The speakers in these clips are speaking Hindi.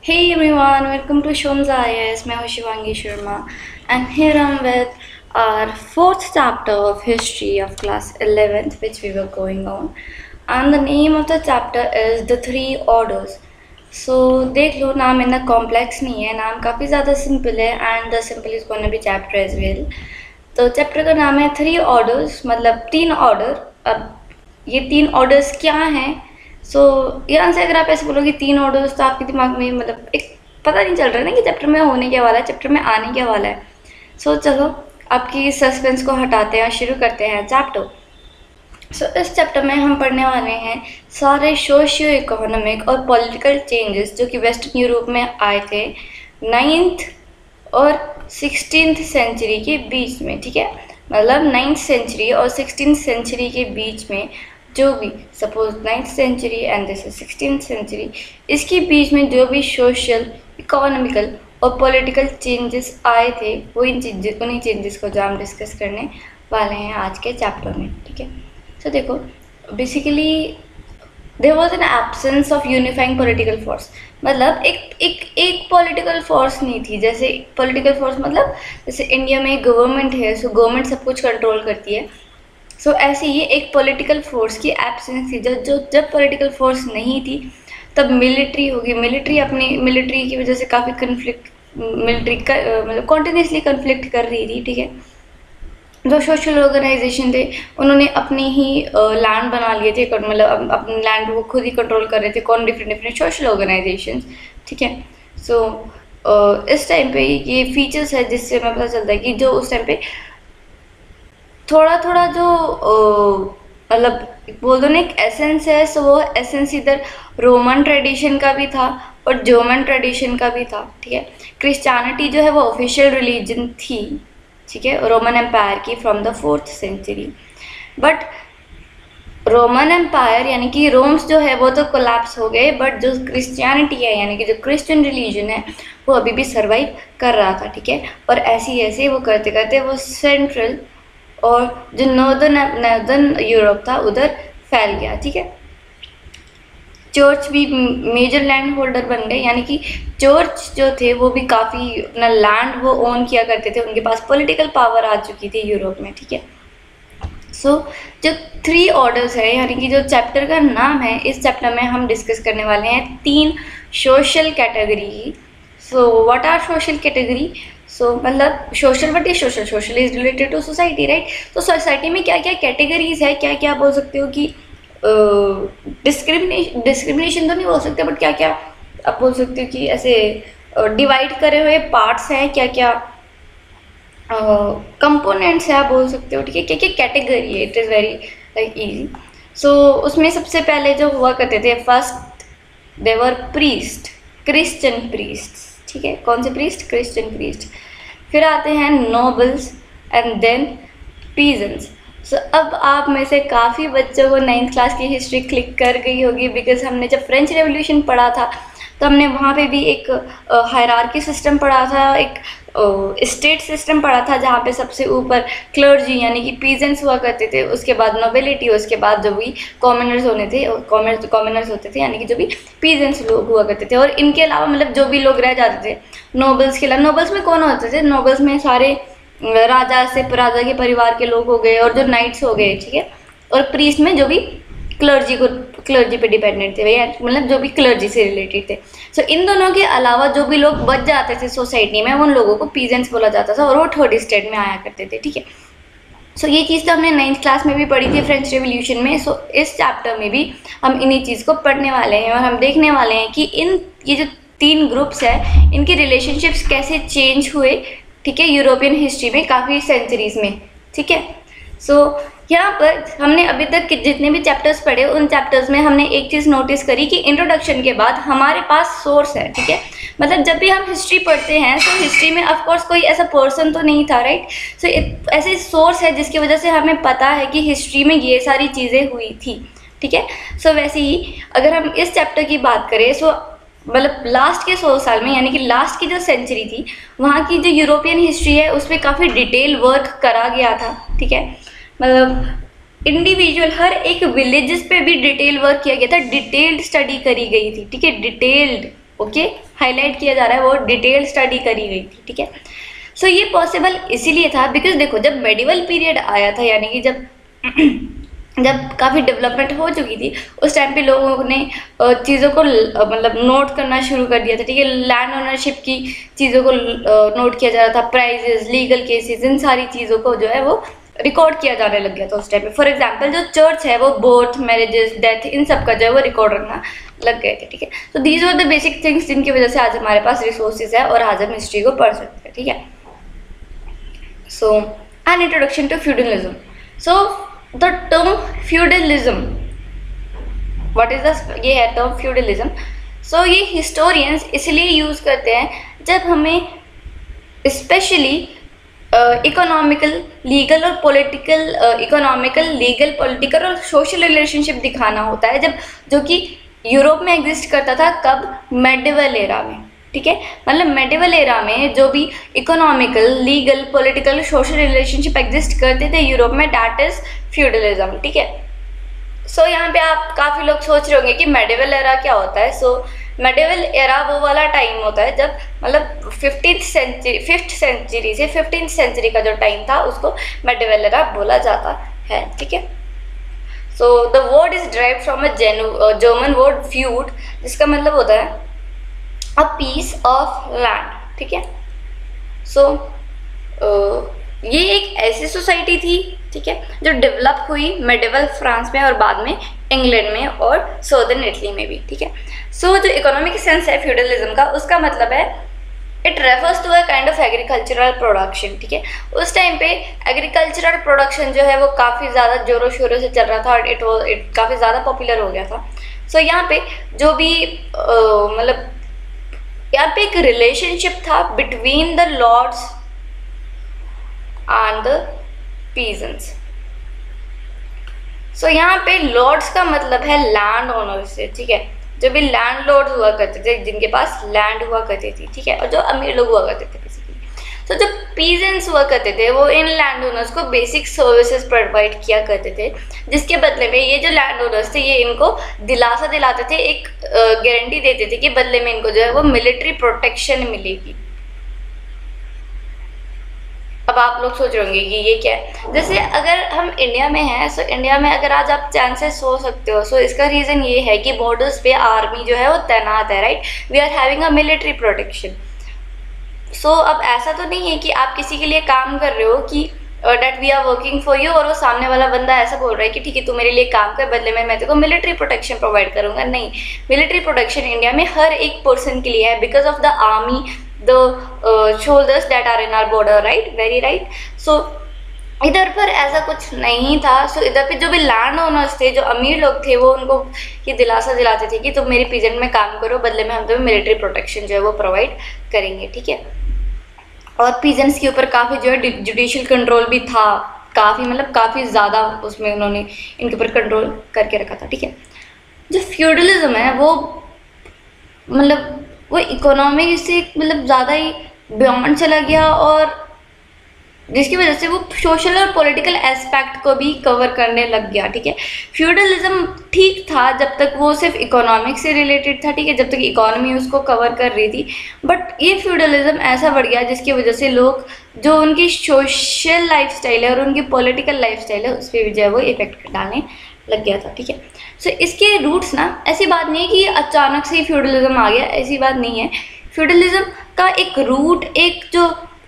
Hey everyone, welcome to Shomza IAS. मैं हूँ Shivangi Sharma and here I'm with our fourth chapter of history of class 11th which we were going on, and the name of the chapter is the three orders. So देख लो, नाम इतना कॉम्प्लेक्स नहीं है, नाम काफ़ी ज़्यादा सिंपल है and the simple is gonna be chapter as well. तो चैप्टर का नाम है थ्री ऑर्डर्स, मतलब तीन ऑर्डर. अब ये तीन ऑर्डर्स क्या हैं? यहाँ से अगर आप ऐसे बोलोगे तीन ऑर्डर्स तो आपके दिमाग में मतलब एक पता नहीं चल रहा है ना कि चैप्टर में होने क्या वाला है, चैप्टर में आने क्या वाला है. चलो आपकी सस्पेंस को हटाते हैं और शुरू करते हैं चैप्टर. इस चैप्टर में हम पढ़ने वाले हैं सारे सोशियो इकोनॉमिक और पॉलिटिकल चेंजेस जो कि वेस्टर्न यूरोप में आए थे 9th और 16th सेंचुरी के बीच में. ठीक है, मतलब 9th सेंचुरी और 16th सेंचुरी के बीच में जो भी, suppose 9th century and this is 16th century, इसके बीच में जो भी सोशल, इकोनॉमिकल और पॉलिटिकल चेंजेस आए थे वो उन्हीं चेंजेस को जो हम डिस्कस करने वाले हैं आज के चैप्टर में. ठीक है, देखो basically there was an absence of unifying political force. मतलब एक पॉलिटिकल फोर्स नहीं थी. जैसे पॉलिटिकल फोर्स मतलब जैसे इंडिया में गवर्नमेंट है, गवर्नमेंट सब कुछ कंट्रोल करती है. ऐसे ही एक पॉलिटिकल फोर्स की एब्सेंस थी. जब पॉलिटिकल फोर्स नहीं थी तब मिलिट्री होगी. मिलिट्री की वजह से काफ़ी कन्फ्लिक्ट, मिलिट्री का मतलब कॉन्टिन्यूसली कन्फ्लिक्ट कर रही थी. ठीक है, जो सोशल ऑर्गेनाइजेशन थे उन्होंने अपनी ही लैंड बना लिए थे, मतलब अपने लैंड वो खुद ही कंट्रोल कर रहे थे कौन डिफरेंट सोशल ऑर्गेनाइजेशन. ठीक है, इस टाइम पे ये फीचर्स है जिससे हमें पता चलता है कि जो उस टाइम पे थोड़ा जो मतलब बोल दो ना एक एसेंस है, वो एसेंस इधर रोमन ट्रेडिशन का भी था और जर्मन ट्रेडिशन का भी था. ठीक है, क्रिश्चियनिटी जो है वो ऑफिशियल रिलीजन थी. ठीक है, रोमन एम्पायर की from the 4th century. But Roman empire यानी कि रोम्स जो है वो तो कोलैप्स हो गए, बट जो क्रिश्चियनिटी है यानी कि जो क्रिश्चियन रिलीजन है वो अभी भी सर्वाइव कर रहा था. ठीक है, और ऐसे वो करते करते वो सेंट्रल और जो नॉर्दर्न यूरोप था उधर फैल गया. ठीक है, चर्च भी मेजर लैंड होल्डर बन गए, यानी कि चर्च जो थे वो भी काफ़ी अपना लैंड वो ओन किया करते थे, उनके पास पॉलिटिकल पावर आ चुकी थी यूरोप में. ठीक है, जो थ्री ऑर्डर्स है यानी कि जो चैप्टर का नाम है, इस चैप्टर में हम डिस्कस करने वाले हैं तीन social category. What are social category? मतलब social, what is social is related to society, right. तो सोसाइटी में क्या क्या कैटेगरीज है, क्या क्या बोल सकते हो कि डिस्क्रिमिनेशन तो नहीं बोल सकते, बट क्या क्या आप बोल सकते हो कि ऐसे डिवाइड करे हुए पार्ट्स हैं, क्या क्या कंपोनेंट्स है आप बोल सकते हो. ठीक है, क्या क्या कैटेगरी है, it is very like easy. उसमें सबसे पहले जो हुआ करते थे, first there were priest, Christian priest. ठीक है, कौन से प्रीस्ट? Christian priest. फिर आते हैं नोबल्स एंड देन पीजेंट्स. अब आप में से काफ़ी बच्चों को 9th क्लास की हिस्ट्री क्लिक कर गई होगी, बिकॉज हमने जब फ्रेंच रेवोल्यूशन पढ़ा था तो हमने वहाँ पे भी एक हायरार्की सिस्टम पढ़ा था, एक स्टेट सिस्टम पढ़ा था जहाँ पे सबसे ऊपर क्लर्जी यानी कि पीजेंट्स हुआ करते थे, उसके बाद नोबिलिटी, उसके बाद जो भी कॉमनर्स होते थे यानी कि जो भी पीजेंट्स लोग हुआ करते थे, और इनके अलावा मतलब जो भी लोग रह जाते थे नोबल्स के अलावा. नोबल्स में कौन होते थे? नोबल्स में सारे राजा के परिवार के लोग हो गए और जो नाइट्स हो गए. ठीक है, और प्रीस्ट में जो भी क्लर्जी पे डिपेंडेंट थे भैया, मतलब जो भी क्लर्जी से रिलेटेड थे. इन दोनों के अलावा जो भी लोग बच जाते थे सोसाइटी में उन लोगों को पीजेंट्स बोला जाता था और वो थर्ड स्टेट में आया करते थे. ठीक है, ये चीज़ तो हमने 9th क्लास में भी पढ़ी थी फ्रेंच रेवोल्यूशन में. इस चैप्टर में भी हम इन्हीं चीज़ को पढ़ने वाले हैं और हम देखने वाले हैं कि ये जो तीन ग्रुप्स है इनके रिलेशनशिप्स कैसे चेंज हुए. ठीक है, यूरोपियन हिस्ट्री में काफ़ी सेंचुरीज में. ठीक है, यहाँ पर हमने अभी तक जितने भी चैप्टर्स पढ़े उन चैप्टर्स में हमने एक चीज़ नोटिस करी कि इंट्रोडक्शन के बाद हमारे पास सोर्स है. ठीक है, मतलब जब भी हम हिस्ट्री पढ़ते हैं तो हिस्ट्री में ऑफ कोर्स कोई ऐसा पर्सन तो नहीं था, राइट. ऐसे सोर्स है जिसकी वजह से हमें पता है कि हिस्ट्री में ये सारी चीज़ें हुई थी. ठीक है, वैसे ही अगर हम इस चैप्टर की बात करें मतलब लास्ट के 100 साल में यानी कि लास्ट की जो सेंचुरी थी वहाँ की जो यूरोपियन हिस्ट्री है उस पर काफ़ी डिटेल वर्क करा गया था. ठीक है, मतलब इंडिविजुअल हर एक विलेजेस पे भी डिटेल वर्क किया गया था, डिटेल्ड स्टडी करी गई थी. ठीक है, डिटेल्ड ओके, हाईलाइट किया जा रहा है, वो डिटेल स्टडी करी गई थी, ठीक है। सो ये पॉसिबल इसीलिए था बिकॉज देखो जब मेडिवल पीरियड आया था, यानी कि जब जब काफ़ी डेवलपमेंट हो चुकी थी, उस टाइम पे लोगों ने चीज़ों को मतलब नोट करना शुरू कर दिया था, ठीक है। लैंड ओनरशिप की चीज़ों को नोट किया जा रहा था, प्राइजेस, लीगल केसेस, इन सारी चीज़ों को जो है वो रिकॉर्ड किया जाने लग गया था उस टाइम पे। फॉर एग्जांपल जो चर्च है वो बर्थ, मैरिजेस, डेथ, इन सब का जो है वो रिकॉर्ड रखना लग गए थे, ठीक है। तो these are the basic things जिनकी वजह से आज हमारे पास रिसोर्सेज है और आज हम हिस्ट्री को पढ़ सकते हैं, ठीक है। So an introduction to feudalism. So the term feudalism, what is the, ये है टर्म फ्यूडलिज्म। सो ये हिस्टोरियंस इसलिए यूज करते हैं जब हमें स्पेशली इकोनॉमिकल, लीगल और पॉलिटिकल, इकोनॉमिकल, लीगल, पॉलिटिकल और सोशल रिलेशनशिप दिखाना होता है, जब जो कि यूरोप में एग्जिस्ट करता था, कब, मेडिवल एरा में, ठीक है। मतलब मेडिवल एरा में जो भी economical, legal, political, social relationship exist करते थे यूरोप में, दैट इज फ्यूडलिज्म, ठीक है। सो यहाँ पे आप काफ़ी लोग सोच रहे होंगे कि मेडिवल एरा क्या होता है। सो मेडिवल एरा वो वाला टाइम होता है जब मतलब 5th सेंचुरी से 15th सेंचुरी का जो टाइम था उसको मेडिवल एरा बोला जाता है, ठीक है। So the word is derived from a German word feud, जिसका मतलब होता है अ पीस ऑफ लैंड, ठीक है। सो ये एक ऐसी सोसाइटी थी, ठीक है, जो डेवलप हुई मेडिवल फ्रांस में और बाद में इंग्लैंड में और सदर्न इटली में भी, ठीक है। सो जो इकोनॉमिक सेंस है फ्यूडलिज्म का, उसका मतलब है it refers to a kind of agricultural production, ठीक है। उस टाइम पे एग्रीकल्चरल प्रोडक्शन जो है वो काफ़ी ज़्यादा जोरों शोरों से चल रहा था और इट काफ़ी ज़्यादा पॉपुलर हो गया था। सो यहाँ पे जो भी मतलब यहाँ पे एक रिलेशनशिप था between the lords and the peasants. So यहाँ पे लॉर्ड्स का मतलब है लैंड ओनर से, ठीक है, जो भी लैंड लॉर्ड हुआ करते थे, जिनके पास लैंड हुआ करती थी, ठीक है, और जो अमीर लोग हुआ करते थे बेसिकली। तो जो पीजेंट्स हुआ करते थे वो इन लैंड ओनर्स को बेसिक सर्विसेज प्रोवाइड किया करते थे, जिसके बदले में ये जो लैंड ओनर्स थे ये इनको दिलासा दिलाते थे, एक गारंटी देते थे कि बदले में इनको जो है वो मिलिट्री प्रोटेक्शन मिलेगी। अब आप लोग सोच रहे होंगे कि ये क्या है। जैसे अगर हम इंडिया में हैं, सो इंडिया में अगर आज आप चैन से सो सकते हो, सो इसका रीज़न ये है कि बॉर्डर्स पे आर्मी जो है वो तैनात है, right. We are having a military protection. So अब ऐसा तो नहीं है कि आप किसी के लिए काम कर रहे हो कि that we are working for you, और वो सामने वाला बंदा ऐसा बोल रहा है कि ठीक है तू मेरे लिए काम कर, बदले में मैं तेरे को मिलिट्री प्रोटेक्शन प्रोवाइड करूंगा। नहीं, मिलिट्री प्रोटेक्शन इंडिया में हर एक पर्सन के लिए है, because of the army, the shoulders that are in our border, right, very right. So इधर पर ऐसा कुछ नहीं था। सो इधर पे जो भी लैंड ओनर्स थे, जो अमीर लोग थे, वो उनको ये दिलासा दिलाते थे कि तुम मेरी पीजेंट में काम करो, बदले में हम तुम्हें मिलिट्री प्रोटेक्शन जो है वो प्रोवाइड करेंगे, ठीक है। और पीजेंट्स के ऊपर काफ़ी जो है जुडिशियल कंट्रोल भी था, काफ़ी मतलब काफ़ी ज़्यादा उसमें उन्होंने इनके ऊपर कंट्रोल करके रखा था, ठीक है। जो फ्यूडलिज्म है वो मतलब वो इकोनॉमी से मतलब ज़्यादा ही बियॉन्ड चला गया, और जिसकी वजह से वो सोशल और पॉलिटिकल एस्पेक्ट को भी कवर करने लग गया, ठीक है। फ्यूडलिज्म ठीक था जब तक वो सिर्फ इकोनॉमिक्स से रिलेटेड था, ठीक है, जब तक इकोनॉमी उसको कवर कर रही थी। बट ये फ्यूडलिज्म ऐसा बढ़ गया जिसकी वजह से लोग जो उनकी सोशल लाइफस्टाइल है और उनकी पॉलिटिकल लाइफस्टाइल है उस पर जो है वो इफेक्ट डालने लग गया था, ठीक है। सो इसके रूट्स ना, ऐसी बात नहीं है कि अचानक से फ्यूडलिज्म आ गया, ऐसी बात नहीं है। फ्यूडलिज्म का एक रूट, एक जो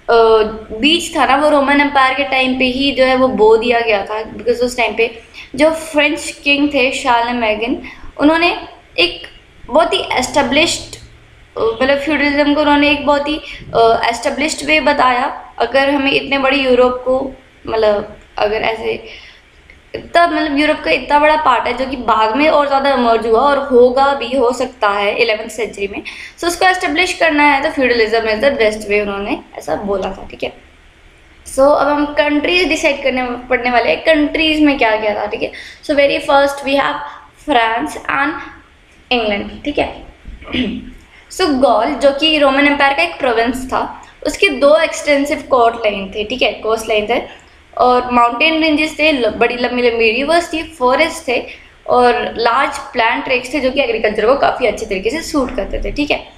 बीच था ना, वो रोमन एम्पायर के टाइम पे ही जो है वो बो दिया गया था, बिकॉज उस टाइम पे जो फ्रेंच किंग थे शार्लेमेगन, उन्होंने एक बहुत ही एस्टेब्लिश्ड मतलब फ्यूडलिज्म को उन्होंने एक बहुत ही एस्टेब्लिश्ड वे बताया। अगर हमें इतने बड़े यूरोप को मतलब अगर ऐसे इतना मतलब यूरोप का इतना बड़ा पार्ट है जो कि बाद में और ज़्यादा इमर्ज हुआ और होगा भी, हो सकता है 11th सेंचुरी में, सो उसको एस्टेब्लिश करना है तो feudalism is the best way, उन्होंने ऐसा बोला था, ठीक है। सो अब हम कंट्रीज डिसाइड करने पड़ने वाले हैं, कंट्रीज में क्या क्या था, ठीक है। So very first we have France and England, ठीक है। सो गॉल जो कि रोमन एम्पायर का एक प्रोविंस था, उसके 2 एक्सटेंसिव कोस्ट लाइन थे, ठीक है, कोस्ट लाइन थे, और माउंटेन रेंजेस थे, बड़ी लंबी लंबी रिवर्स थी, फॉरेस्ट थे और लार्ज प्लांट ट्रैक्स थे जो कि एग्रीकल्चर को काफ़ी अच्छे तरीके से सूट करते थे, ठीक है।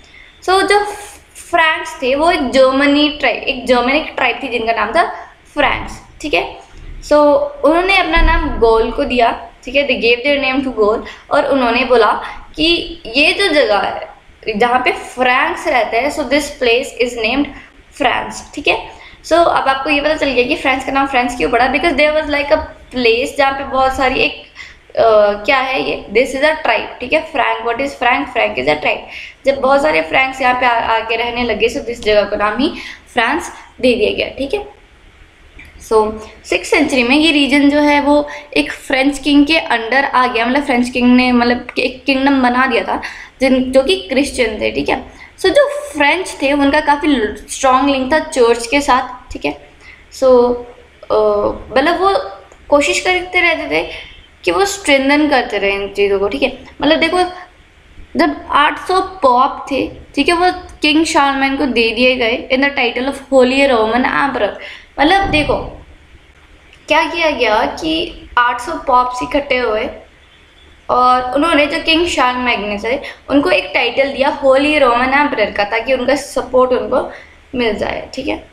सो जो फ्रांस थे वो एक जर्मनिक ट्राइब थी जिनका नाम था फ्रांस, ठीक है। सो उन्होंने अपना नाम गोल को दिया, ठीक है, they gave their name to Gaul, और उन्होंने बोला कि ये जो जगह है जहाँ पे फ्रांस रहते हैं, so this place is named France, ठीक है। सो अब आपको ये पता चल गया कि फ्रांस का नाम फ्रांस क्यों पड़ा, because there was like a place जहाँ पे बहुत सारी एक क्या है ये, दिस इज अ ट्राइब, ठीक है। Frank, what is Frank, Frank is a tribe. जब बहुत सारे फ्रैंक्स यहाँ पे आके रहने लगे, सो दिस जगह का नाम ही फ्रांस दे दिया गया, ठीक है। सो 6th सेंचुरी में ये रीजन जो है वो एक फ्रेंच किंग के अंडर आ गया, मतलब फ्रेंच किंग ने मतलब एक किंगडम बना दिया था जो कि क्रिश्चियन थे, ठीक है। सो जो फ्रेंच थे उनका काफ़ी स्ट्रॉन्ग लिंक था चर्च के साथ, ठीक है। सो मतलब वो कोशिश करते रहते थे कि वो स्ट्रेंथन करते रहे इन चीज़ों को, ठीक है। मतलब देखो जब 800 पॉप थे, ठीक है, वो किंग शार्लमैन को दे दिए गए in the title of Holy Roman Emperor. मतलब देखो क्या किया गया कि 800 पॉप्स इकट्ठे हुए और उन्होंने जो किंग शार्लमैग्नस है उनको एक टाइटल दिया होली रोमन एम्परर का, ताकि उनका सपोर्ट उनको मिल जाए, ठीक है।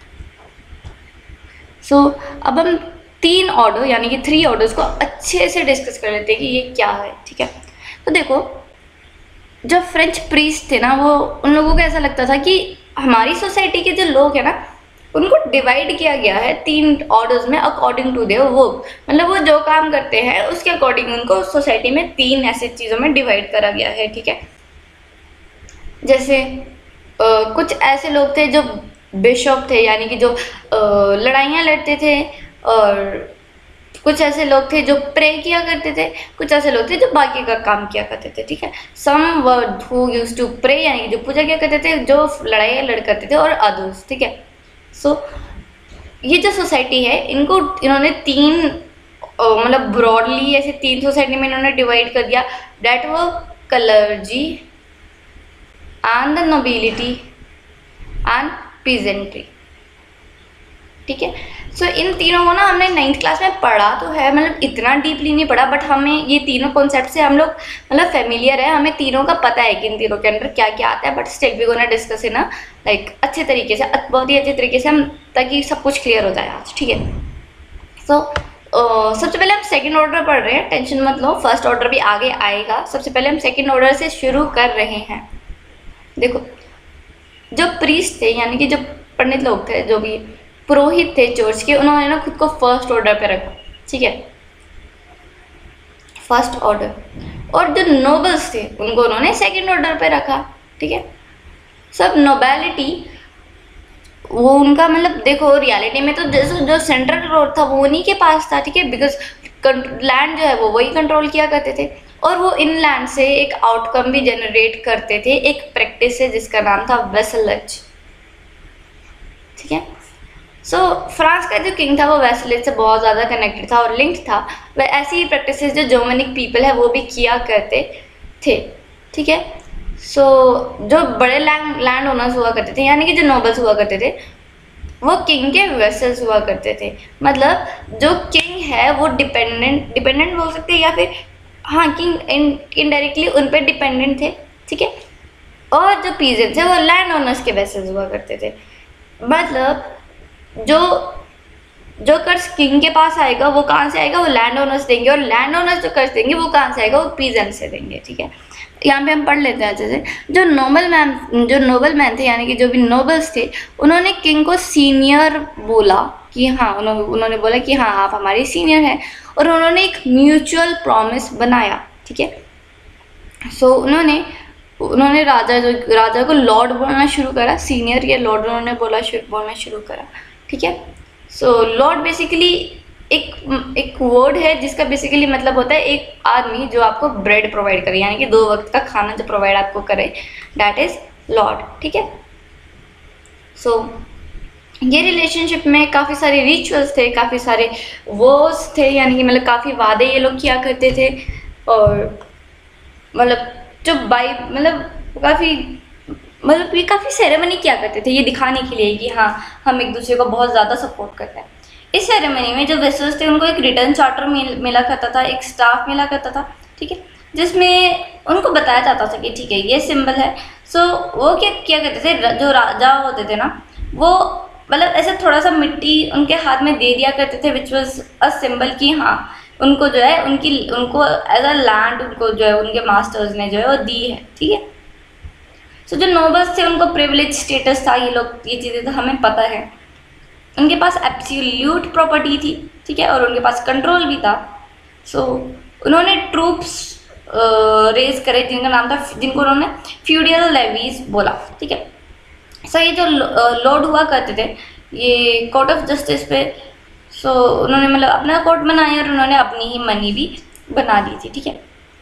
सो अब हम 3 ऑर्डर यानी कि 3 ऑर्डर्स को अच्छे से डिस्कस कर लेते हैं कि ये क्या है, ठीक है। तो देखो जो फ्रेंच प्रीस्ट थे ना, वो उन लोगों को ऐसा लगता था कि हमारी सोसाइटी के जो लोग हैं ना उनको डिवाइड किया गया है 3 ऑर्डर्स में अकॉर्डिंग टू देयर वर्क, मतलब वो जो काम करते हैं उसके अकॉर्डिंग उनको सोसाइटी में 3 ऐसे चीज़ों में डिवाइड करा गया है, ठीक है। जैसे कुछ ऐसे लोग थे जो बिशप थे, यानी कि जो लड़ाइयाँ लड़ते थे, और कुछ ऐसे लोग थे जो प्रे किया करते थे, कुछ ऐसे लोग थे जो बाकी का काम किया करते थे, ठीक है। Some were who used to pray, यानी कि जो पूजा किया करते थे, जो लड़ाइयाँ लड़ करते थे, और अदर्स, ठीक है। सो ये जो सोसाइटी है इनको इन्होंने 3 मतलब ब्रॉडली ऐसे 3 सोसाइटी में इन्होंने डिवाइड कर दिया, डेट वो clergy and the nobility and peasantry, ठीक है। सो इन तीनों को ना हमने 9th क्लास में पढ़ा तो है, मतलब इतना डीपली नहीं पढ़ा, बट हमें ये तीनों कॉन्सेप्ट से हम लोग मतलब फेमिलियर है, हमें तीनों का पता है कि इन तीनों के अंदर क्या क्या आता है, but still we gonna discuss है ना लाइक अच्छे तरीके से, बहुत ही अच्छे तरीके से हम, ताकि सब कुछ क्लियर हो जाए आज, ठीक है। सो सबसे पहले हम सेकेंड ऑर्डर पढ़ रहे हैं, टेंशन मत लो, फर्स्ट ऑर्डर भी आगे आएगा। सबसे पहले हम सेकेंड ऑर्डर से शुरू कर रहे हैं। देखो जो प्रीस्ट थे यानी कि जो पंडित लोग थे, जो भी पुरोहित थे चर्च के, उन्होंने ना खुद को फर्स्ट ऑर्डर पे रखा, ठीक है, फर्स्ट ऑर्डर। और जो नोबल्स थे उनको उन्होंने सेकंड ऑर्डर पे रखा, ठीक है। सब नोबैलिटी वो उनका मतलब देखो रियलिटी में तो जो सेंट्रल रोड था वो उन्हीं के पास था, ठीक है, बिकॉज लैंड जो है वो वही कंट्रोल किया करते थे, और वो इन लैंड से एक आउटकम भी जनरेट करते थे, एक प्रैक्टिस है जिसका नाम था वेसलेज, ठीक है। सो फ्रांस का जो किंग था वो वेसलेज से बहुत ज़्यादा कनेक्टेड था और लिंक्ड था। वह ऐसी ही प्रैक्टिस जो जर्मनिक पीपल है वो भी किया करते थे, ठीक है। सो जो बड़े लैंड ओनर्स हुआ करते थे यानी कि जो नोबल्स हुआ करते थे वो किंग के वेसल्स हुआ करते थे। मतलब जो किंग है वो डिपेंडेंट बोल सकते हैं, या फिर हाँ किंग इनडायरेक्टली उन पर डिपेंडेंट थे, ठीक है। और जो पीजेंट्स थे वो लैंड ओनर्स के वेसल्स हुआ करते थे। मतलब जो कर्ज किंग के पास आएगा वो कहाँ से आएगा, वो लैंड ओनर्स देंगे, और लैंड ओनर्स जो कर्ज देंगे वो कहाँ से आएगा, वो पीजेंट से देंगे, ठीक है। यहाँ पे हम पढ़ लेते हैं अच्छे से। जो नोबल मैन थे यानी कि जो भी नोबल्स थे उन्होंने किंग को सीनियर बोला कि हाँ, उन्होंने बोला कि हाँ आप हमारे सीनियर हैं, और उन्होंने एक म्यूचुअल प्रॉमिस बनाया, ठीक है। सो उन्होंने राजा को लॉर्ड बोलना शुरू करा, सीनियर या लॉर्ड उन्होंने बोलना शुरू करा, ठीक है। सो लॉर्ड बेसिकली एक वर्ड है जिसका बेसिकली मतलब होता है एक आदमी जो आपको ब्रेड प्रोवाइड करे, यानी कि 2 वक्त का खाना जो प्रोवाइड आपको करे, दैट इज लॉर्ड, ठीक है। सो ये रिलेशनशिप में काफ़ी सारे रिचुअल्स थे, काफ़ी सारे वॉर्स थे, यानी कि मतलब काफ़ी वादे ये लोग किया करते थे, और मतलब जो ये काफ़ी सेरेमनी किया करते थे ये दिखाने के लिए कि हाँ हम एक दूसरे को बहुत ज़्यादा सपोर्ट करते हैं। इस सेरेमनी में जो वेसल्स थे उनको एक रिटर्न चार्टर मिला करता था, एक स्टाफ मिला करता था, ठीक है, जिसमें उनको बताया जाता था कि ठीक है ये सिंबल है। सो वो क्या किया करते थे, जो राजा होते थे ना, वो मतलब ऐसे थोड़ा सा मिट्टी उनके हाथ में दे दिया करते थे, विच वॉज अ सिंबल कि हाँ उनको जो है उनको एज अ लैंड उनको जो है उनके मास्टर्स ने जो है वो दी है, ठीक है। सो जो नोबल्स थे उनको प्रिविलेज स्टेटस था, ये चीज़ें तो हमें पता है। उनके पास एब्सोल्यूट प्रॉपर्टी थी, ठीक है, और उनके पास कंट्रोल भी था। सो उन्होंने ट्रूप्स रेज करे जिनका नाम था, जिनको उन्होंने फ्यूडियल लेवीज बोला, ठीक है। सो ये जो लॉर्ड हुआ करते थे ये कोर्ट ऑफ जस्टिस पे, सो उन्होंने मतलब अपना कोर्ट बनाया और उन्होंने अपनी ही मनी भी बना दी थी, ठीक है।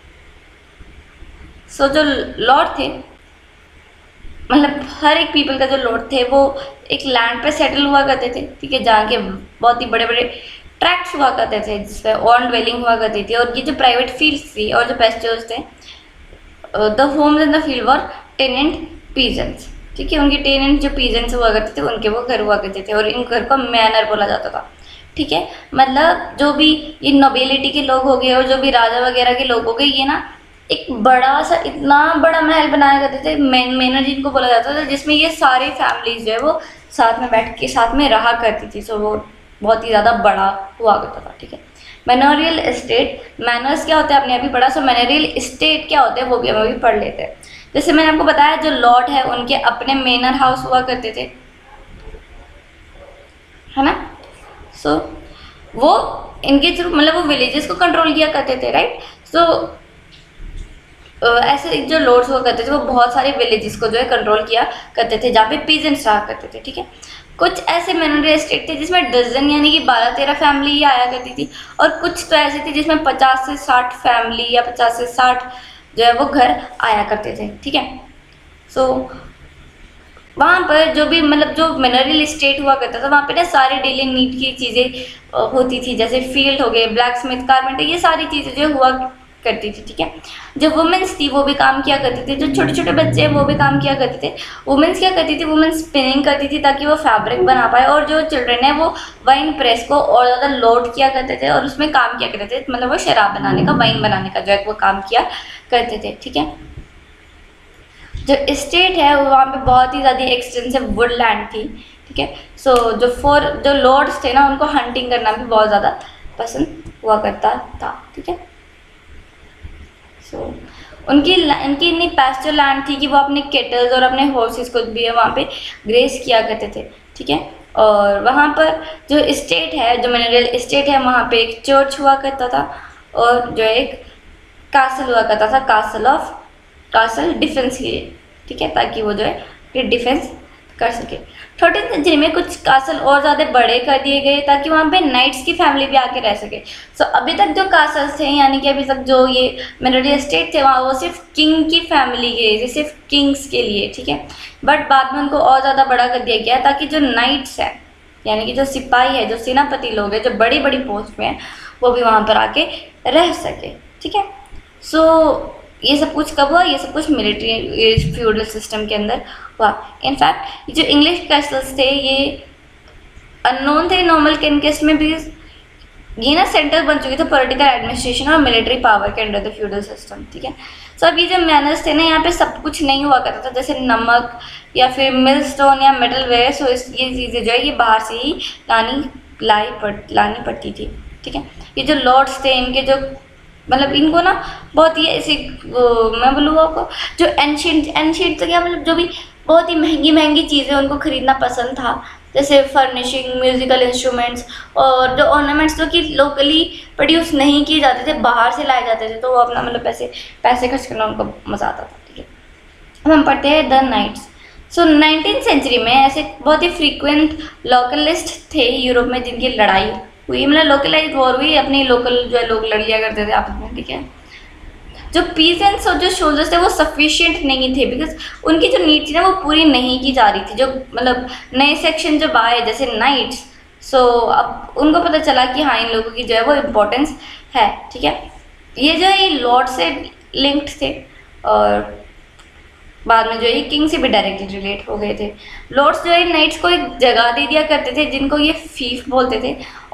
सो जो लॉर्ड थे, मतलब हर एक पीपल का जो लॉर्ड थे वो एक लैंड पे सेटल हुआ करते थे, ठीक है, जहाँ के बहुत ही बड़े बड़े ट्रैक्ट्स हुआ करते थे जिसपे ऑन ड्वेलिंग हुआ करती थी। और ये जो प्राइवेट फील्ड्स थी और जो पेस्चर्स थे, the homes in the field were tenant peasants, ठीक है। उनके टेनेंट जो पीजेंट्स हुआ करते थे उनके वो घर हुआ करते थे, और इन घर को मैनर बोला जाता था, ठीक है। मतलब जो भी ये नोबिलिटी के लोग हो गए और जो भी राजा वगैरह के लोग हो गए, ये ना एक बड़ा सा इतना बड़ा महल बनाया करते थे, मैनर जिनको बोला जाता था, जिसमें ये सारी फैमिलीज जो है वो साथ में बैठ के साथ में रहा करती थी। सो वो बहुत ही ज़्यादा बड़ा हुआ करता था, ठीक है। मैनोरियल एस्टेट, मैनर्स क्या होता है आपने अभी पढ़ा, सो मैनोरियल एस्टेट क्या होता है वो भी हम अभी पढ़ लेते हैं। जैसे मैंने आपको बताया जो लॉर्ड है उनके अपने मैनर हाउस हुआ करते थे, है ना। सो वो इनके थ्रू मतलब वो विलेजेस को कंट्रोल किया करते थे, राइट। सो ऐसे जो लॉर्ड्स हुआ करते थे वो बहुत सारे विलेजेस को जो है कंट्रोल किया करते थे, जहाँ पे पीजेंट्स रहा करते थे, ठीक है। कुछ ऐसे मैनोरियल एस्टेट थे जिसमें डजन यानी कि 12-13 फैमिली ही आया करती थी, और कुछ तो ऐसे थे जिसमें 50 से 60 फैमिली या 50 से 60 जो है वो घर आया करते थे, ठीक है। सो वहाँ पर जो भी मतलब जो मिनरल एस्टेट हुआ करता था वहाँ पे ना सारे डेली नीड की चीज़ें होती थी, जैसे फील्ड हो गए, ब्लैक स्मिथ, कारपेंटर, ये सारी चीज़ें जो हुआ करती थी, ठीक है। जो वुमेन्स थी वो भी काम किया करती थी, जो छोटे छोटे बच्चे हैं वो भी काम किया करते थे। वुमेन्स क्या करती थी, वुमेन्स स्पिनिंग करती थी ताकि वो फैब्रिक बना पाए, और जो चिल्ड्रन है वो वाइन प्रेस को और ज़्यादा लोड किया करते थे और उसमें काम किया करते थे, मतलब वो शराब बनाने का, वाइन बनाने का जो है वो काम किया करते थे, ठीक है। जो एस्टेट है वहाँ पे बहुत ही ज़्यादा एक्सटेंसिव वुडलैंड थी, ठीक है। सो जो लॉर्ड्स थे ना उनको हंटिंग करना भी बहुत ज़्यादा पसंद हुआ करता था, ठीक है। सो उनकी इतनी पैस्चर लैंड थी कि वो अपने केटल्स और अपने हॉर्सेस को भी वहाँ पे ग्रेस किया करते थे, ठीक है। और वहाँ पर जो एस्टेट है, जो मिनरल एस्टेट है, वहाँ पे एक चर्च हुआ करता था और जो एक कासल हुआ करता था, कासल डिफेंस के लिए, ठीक है, ताकि वो जो है डिफेंस कर सके। 13th सेंचुरी में कुछ कासल और ज़्यादा बड़े कर दिए गए ताकि वहाँ पे नाइट्स की फैमिली भी आके रह सके। सो अभी तक जो कासल्स थे यानी कि अभी तक जो ये मिनरल एस्टेट थे वहाँ वो सिर्फ किंग की फैमिली के, सिर्फ किंग्स के लिए, ठीक है। बट बाद में उनको और ज़्यादा बड़ा कर दिया गया ताकि जो नाइट्स हैं यानी कि जो सिपाही है, जो सेनापति लोग हैं, जो बड़ी बड़ी पोस्ट में हैं, वो भी वहाँ पर आके रह सके, ठीक है। सो ये सब कुछ कब हुआ, ये सब कुछ मिलिट्री फ्यूडल सिस्टम के अंदर हुआ। इनफैक्ट जो इंग्लिश कैसल्स थे ये अननोन थे नॉर्मल कॉन्क्वेस्ट में भी, ये ना सेंटर बन चुके थे पॉलिटिकल एडमिनिस्ट्रेशन और मिलिट्री पावर के अंडर द फ्यूडल सिस्टम, ठीक है। सो अब ये जो मैनर्स थे ना यहाँ पे सब कुछ नहीं हुआ करता था, जैसे नमक या फिर मिल स्टोन या मेटल वेयर, सो ये चीज़ें जो है ये बाहर से ही लानी पड़ती थी, ठीक है। ये जो लॉर्ड्स थे इनके जो मतलब इनको ना बहुत ही ऐसे मैं बोलूँ आपको जो एंशिएंट तो क्या मतलब जो भी बहुत ही महंगी चीज़ें उनको खरीदना पसंद था, जैसे फर्निशिंग, म्यूजिकल इंस्ट्रूमेंट्स और जो ऑर्नामेंट्स जो कि लोकली प्रोड्यूस नहीं किए जाते थे, बाहर से लाए जाते थे, तो वो अपना मतलब पैसे खर्च करना उनको मज़ा आता था, ठीक है। अब हम पढ़ते हैं the nights. So 19th century में ऐसे बहुत ही फ्रीक्वेंट लोकलिस्ट थे यूरोप में जिनकी लड़ाई हुई, मतलब लोकलाइज वॉर हुई, अपनी लोकल जो है लोग लड़ लिया करते थे आपस में, ठीक है। जो पीजेंट्स और जो सोल्जर्स थे वो सफिशिएंट नहीं थे बिकॉज उनकी जो नीड थी ना वो पूरी नहीं की जा रही थी। जो मतलब नए सेक्शन जब आए जैसे नाइट्स, सो अब उनको पता चला कि हाँ इन लोगों की जो है वो इम्पोर्टेंस है, ठीक है। ये जो है ये लॉर्ड से लिंक्ड थे और बाद में जो है किंग से भी डायरेक्टली रिलेट हो गए थे। लॉर्ड्स जो है नाइट्स को एक जगह दे दिया करते थे जिनको ये फीफ बोलते थे,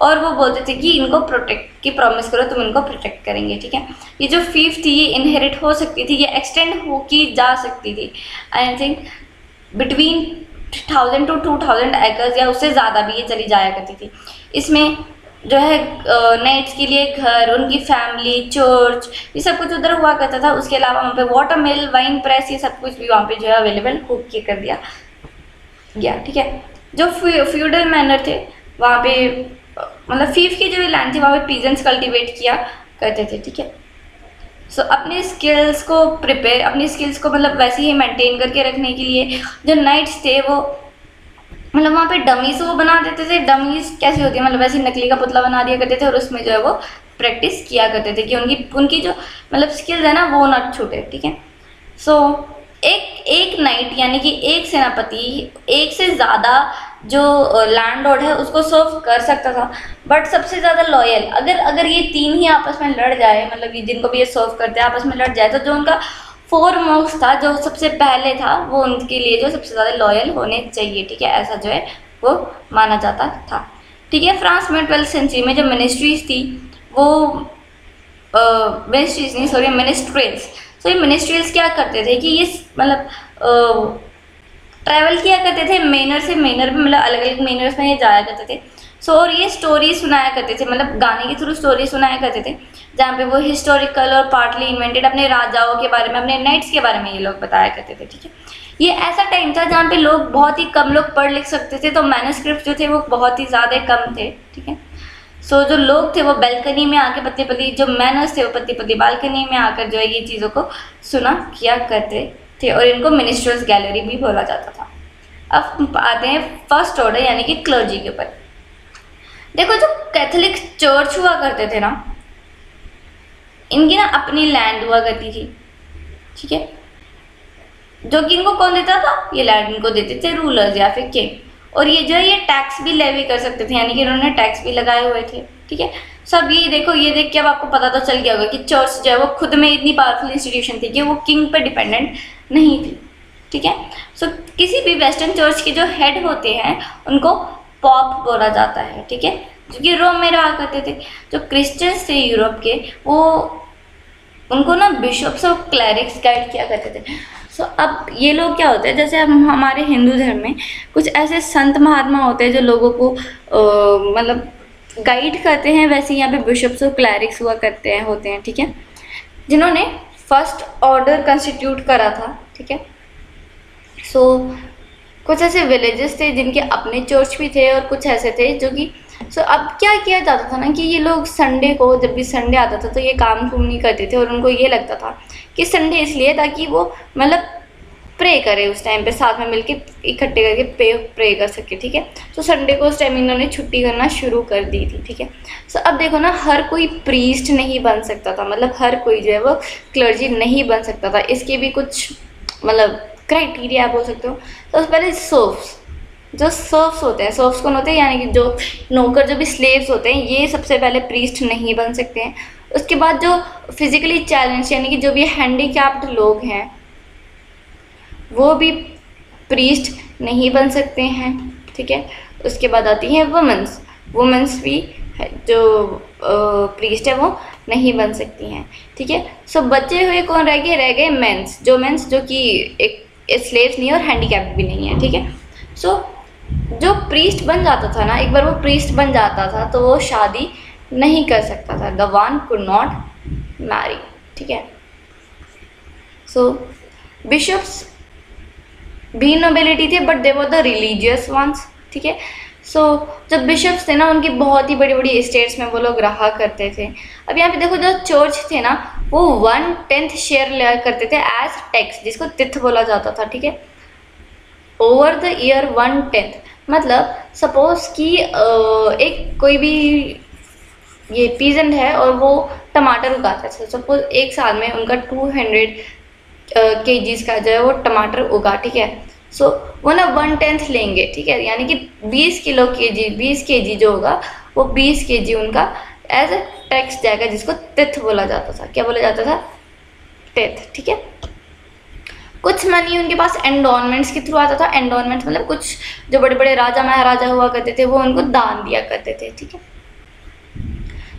और वो बोलते थे कि इनको प्रोटेक्ट की प्रॉमिस करो, तुम इनको प्रोटेक्ट करेंगे, ठीक है। ये जो फीफ थी ये इनहेरिट हो सकती थी, ये एक्सटेंड हो की जा सकती थी, I think between 1000 to 2000 acres या उससे ज़्यादा भी ये चली जाया करती थी। इसमें जो है नाइट्स के लिए घर, उनकी फैमिली, चर्च, ये सब कुछ उधर हुआ करता था। उसके अलावा वहाँ पे वाटर मिल, वाइन प्रेस, ये सब कुछ भी वहाँ पे जो है अवेलेबल हो के कर दिया गया, ठीक है। जो फ्यूडल मैनर थे वहाँ पे, मतलब फीफ की जो लैंड थी वहाँ पे पीजेंट्स कल्टीवेट किया करते थे, ठीक है। सो अपने स्किल्स को अपनी स्किल्स को मतलब वैसे ही मेंटेन करके रखने के लिए जो नाइट्स थे वो मतलब वहाँ पे डमीज वो बना देते थे। डमीज कैसी होती है, मतलब वैसे नकली का पुतला बना दिया करते थे और उसमें जो है वो प्रैक्टिस किया करते थे कि उनकी जो मतलब स्किल्स है ना वो ना छूटे, ठीक है। सो एक नाइट यानी कि एक सेनापति एक से ज़्यादा जो लैंड लॉर्ड है उसको सर्व कर सकता था, बट सबसे ज़्यादा लॉयल अगर ये तीन ही आपस में लड़ जाए, मतलब ये जिनको भी ये सर्व करते हैं आपस में लड़ जाए, तो जो उनका फोरमोस्ट था, जो सबसे पहले था, वो उनके लिए जो सबसे ज़्यादा लॉयल होने चाहिए, ठीक है। ऐसा जो है वो माना जाता था, ठीक है। फ्रांस में 12th सेंचुरी में जो मिनिस्ट्रीज थी वो मिनिस्ट्रीज नहीं सॉरी मिनिस्ट्रेल्स। सो ये मिनिस्ट्रेल्स क्या करते थे कि ये मतलब ट्रैवल किया करते थे मेनर से मेनर में, मतलब अलग अलग मेनर्स में ये जाया करते थे। सो और ये स्टोरी सुनाया करते थे, मतलब गाने के थ्रू स्टोरी सुनाया करते थे, जहाँ पे वो हिस्टोरिकल और पार्टली इन्वेंटेड अपने राजाओं के बारे में, अपने नाइट्स के बारे में ये लोग बताया करते थे, ठीक है। ये ऐसा टाइम था जहाँ पे लोग बहुत ही कम लोग पढ़ लिख सकते थे, तो मैन्युस्क्रिप्ट जो थे वो बहुत ही ज़्यादा कम थे, ठीक है। सो जो लोग थे वो बैल्कनी में आके पतली पतली जो मैनर्स थे वो पतली पतली बालकनी में आकर जो है ये चीज़ों को सुना किया करते थे, और इनको मिनिस्ट्रल्स गैलरी भी बोला जाता था। अब आते हैं फर्स्ट ऑर्डर यानी कि क्लर्जी के ऊपर। देखो जो कैथोलिक चर्च हुआ करते थे ना, इनकी ना अपनी लैंड हुआ करती थी, ठीक है, जो कि इनको कौन देता था, ये लैंड इनको देते थे रूलर्स या फिर किंग, और ये जो है ये टैक्स भी लेवी कर सकते थे, यानी कि इन्होंने टैक्स भी लगाए हुए थे, ठीक है। सब ये देखो, ये देख के अब आपको पता तो चल गया होगा कि चर्च जो है वो खुद में इतनी पावरफुल इंस्टीट्यूशन थी कि वो किंग पर डिपेंडेंट नहीं थी, ठीक है। सो किसी भी वेस्टर्न चर्च के जो हेड होते हैं उनको पॉप बोला जाता है, ठीक है, जो कि रोम में रहा करते थे। जो क्रिश्चियंस थे यूरोप के, वो उनको ना बिशप्स और क्लैरिक्स गाइड किया करते थे। सो अब ये लोग क्या होते हैं, जैसे हम हमारे हिंदू धर्म में कुछ ऐसे संत महात्मा होते हैं जो लोगों को मतलब गाइड करते हैं, वैसे यहाँ पे बिशप्स और क्लैरिक्स हुआ करते हैं होते हैं, ठीक है, जिन्होंने फर्स्ट ऑर्डर कंस्टिट्यूट करा था, ठीक है। सो कुछ ऐसे विलेजेस थे जिनके अपने चर्च भी थे, और कुछ ऐसे थे जो कि अब क्या किया जाता था ना कि ये लोग संडे को, जब भी संडे आता था तो ये काम कुम नहीं करते थे, और उनको ये लगता था कि संडे इसलिए ताकि वो मतलब प्रे करे उस टाइम पे साथ में मिलके इकट्ठे करके प्रे कर सके, ठीक है। तो संडे को उस टाइम इन्होंने छुट्टी करना शुरू कर दी थी, ठीक है। सो अब देखो ना, हर कोई प्रीस्ट नहीं बन सकता था, मतलब हर कोई जो है वो क्लर्जी नहीं बन सकता था, इसके भी कुछ मतलब क्राइटेरिया बोल सकते हो। तो उससे पहले जो सर्व्स होते हैं, सर्व्स कौन होते हैं, यानी कि जो नौकर, जो भी स्लेव्स होते हैं, ये सबसे पहले प्रीस्ट नहीं बन सकते हैं। उसके बाद जो फिजिकली चैलेंज यानी कि जो भी हैंडीकैप्ड लोग हैं वो भी प्रीस्ट नहीं बन सकते हैं, ठीक है। उसके बाद आती हैं वुमेंस भी जो प्रीस्ट है वो नहीं बन सकती हैं, ठीक है। सो बचे हुए कौन रह गए मेंस, जो कि एक स्लेव्स नहीं और हैंडीकैप्ड भी नहीं है, ठीक है। सो जो प्रीस्ट बन जाता था ना, एक बार वो प्रीस्ट बन जाता था तो वो शादी नहीं कर सकता था, the one could not marry, ठीक है। सो बिशप्स भी नोबिलिटी थे, but they were the religious ones, ठीक है। सो जब बिशप्स थे ना, उनकी बहुत ही बड़ी बड़ी स्टेट्स में वो लोग रहा करते थे। अब यहाँ पे देखो, जो चर्च थे ना वो 1/10 शेयर लिया करते थे एज टैक्स, जिसको तिथ बोला जाता था, ठीक है। ओवर द ईयर 1/10, मतलब सपोज कि एक कोई भी ये पीजेंट है और वो टमाटर उगाता है, सपोज एक साल में उनका 200 kgs का जो है वो टमाटर उगा, ठीक है। सो वो ना 1/10 लेंगे, ठीक है, यानी कि 20 kg जो होगा वो 20 kg उनका एज अ टैक्स जाएगा, जिसको तिथ बोला जाता था। क्या बोला जाता था? तिथ, ठीक है। कुछ मनी उनके पास एंडोनमेंट्स के थ्रू आता था। एंडोनमेंट्स मतलब कुछ जो बड़े बड़े राजा महाराजा हुआ करते थे वो उनको दान दिया करते थे, ठीक है।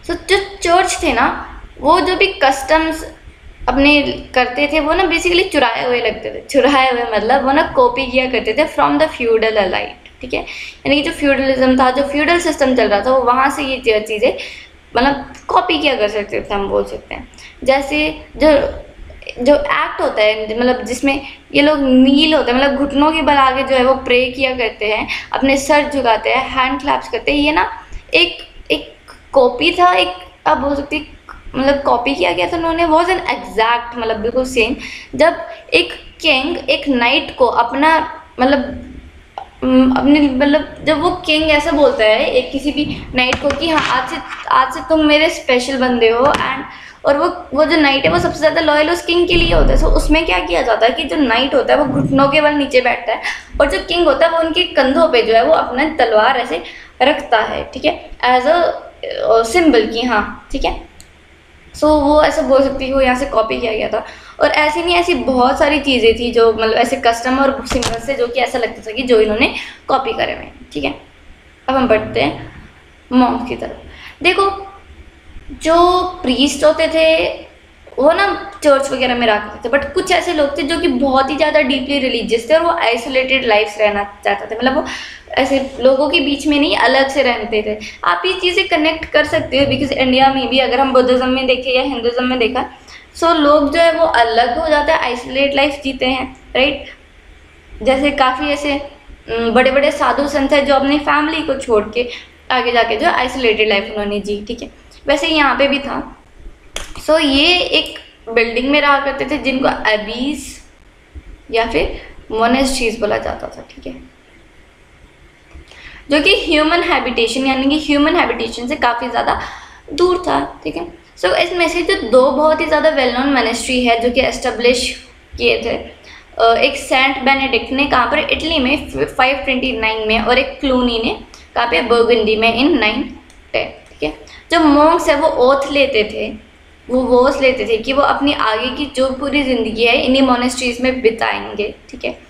सो जो चर्च थे ना, वो जो भी कस्टम्स अपने करते थे वो ना बेसिकली चुराए हुए लगते थे। चुराए हुए मतलब वो ना कॉपी किया करते थे फ्रॉम द फ्यूडल एलाइट, ठीक है। यानी कि जो फ्यूडलिज्म था, जो फ्यूडल सिस्टम चल रहा था, वो वहाँ से ये चीज़ें मतलब कॉपी किया कर सकते थे, हम बोल सकते हैं। जैसे जो जो एक्ट होता है, मतलब जिसमें ये लोग नील होते हैं, मतलब घुटनों के बल आगे जो है वो प्रे किया करते हैं, अपने सर झुकाते हैं, हैंड क्लैप्स करते हैं, ये ना एक एक कॉपी था, एक आप बोल सकते मतलब कॉपी किया गया था उन्होंने, वॉज एन एग्जैक्ट मतलब बिल्कुल सेम। जब एक किंग एक नाइट को अपना मतलब अपने मतलब जब वो किंग ऐसा बोलता है एक किसी भी नाइट को कि हाँ आज से तुम मेरे स्पेशल बंदे हो, एंड और वो जो नाइट है वो सबसे ज़्यादा लॉयल उस किंग के लिए होता है। सो उसमें क्या किया जाता है कि जो नाइट होता है वो घुटनों के बल नीचे बैठता है, और जो किंग होता है वो उनके कंधों पे जो है वो अपना तलवार ऐसे रखता है, ठीक है, एज अ सिंबल की, हाँ ठीक है। सो वो ऐसा बोल सकती है वो यहाँ से कॉपी किया गया था। और ऐसी नहीं, ऐसी बहुत सारी चीज़ें थी जो मतलब ऐसे कस्टम और सिंबल से जो कि ऐसा लगता था कि जो इन्होंने कॉपी करे हुए हैं, ठीक है। अब हम बढ़ते हैं मॉन्क की तरफ। देखो जो प्रीस्ट होते थे वो ना चर्च वगैरह में रहा करते थे, बट कुछ ऐसे लोग थे जो कि बहुत ही ज़्यादा डीपली रिलीजियस थे और वो आइसोलेटेड लाइफ रहना चाहते थे, मतलब वो ऐसे लोगों के बीच में नहीं अलग से रहते थे। आप ये चीज़ें कनेक्ट कर सकते हो बिकॉज इंडिया में भी अगर हम बुद्धिज़्म में देखें या हिंदुज़्म में देखा, सो लोग जो है वो अलग हो जाते हैं, आइसोलेट लाइफ जीते हैं, राइट। जैसे काफ़ी ऐसे बड़े बड़े साधु संत हैं जो अपनी फैमिली को छोड़ के आगे जाके जो आइसोलेटेड लाइफ उन्होंने जी, ठीक है। वैसे यहाँ पे भी था। सो ये एक बिल्डिंग में रहा करते थे जिनको एबीज या फिर मोनेस्ट्रीज बोला जाता था, ठीक है, जो कि ह्यूमन हैबिटेशन यानी कि ह्यूमन हैबिटेशन से काफ़ी ज़्यादा दूर था, ठीक है। सो इसमें से जो दो बहुत ही ज़्यादा वेल नोन मोनेस्ट्री है जो कि एस्टेब्लिश किए थे, एक सेंट बेनेडिक्ट ने कहाँ पर इटली में 529 में, और एक क्लूनी ने कहाँ पे बर्गंडी में इन 910, ठीक है। जो मॉन्क्स है वो ओथ लेते थे, वो वोस लेते थे कि वो अपनी आगे की जो पूरी ज़िंदगी है इन्हीं मोनेस्ट्रीज में बिताएंगे, ठीक है।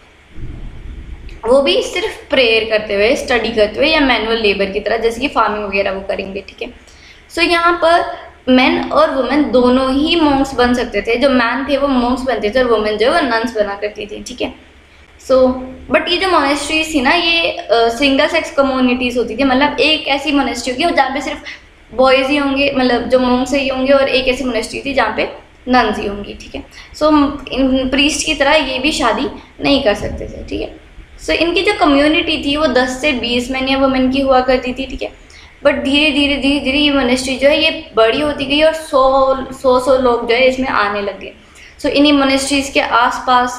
वो भी सिर्फ प्रेयर करते हुए, स्टडी करते हुए या मैनुअल लेबर की तरह जैसे कि फार्मिंग वगैरह वो करेंगे, ठीक है। सो यहाँ पर मैन और वुमेन दोनों ही मॉन्क्स बन सकते थे। जो मैन थे वो मॉन्क्स बनते थे और वुमेन जो है वो नन्स बना करती थी, ठीक है। सो बट ये जो मोनेस्ट्रीज थी ना ये सिंगल सेक्स कम्युनिटीज़ होती थी, मतलब एक ऐसी मोनेस्ट्री होगी जहाँ पे सिर्फ बॉयज़ ही होंगे, मतलब जो मॉन्क्स ही होंगे, और एक ऐसी मोनेस्ट्री थी जहाँ पे नन्स ही होंगी, ठीक है। सो इन प्रीस्ट की तरह ये भी शादी नहीं कर सकते थे, ठीक है। सो इनकी जो कम्युनिटी थी वो 10 से 20 मैन या वुमेन की हुआ करती थी, ठीक है। बट धीरे धीरे ये मोनेस्ट्री जो है ये बड़ी होती गई और 100 लोग जो है इसमें आने लगे। सो इन्हीं मोनेस्ट्रीज के आसपास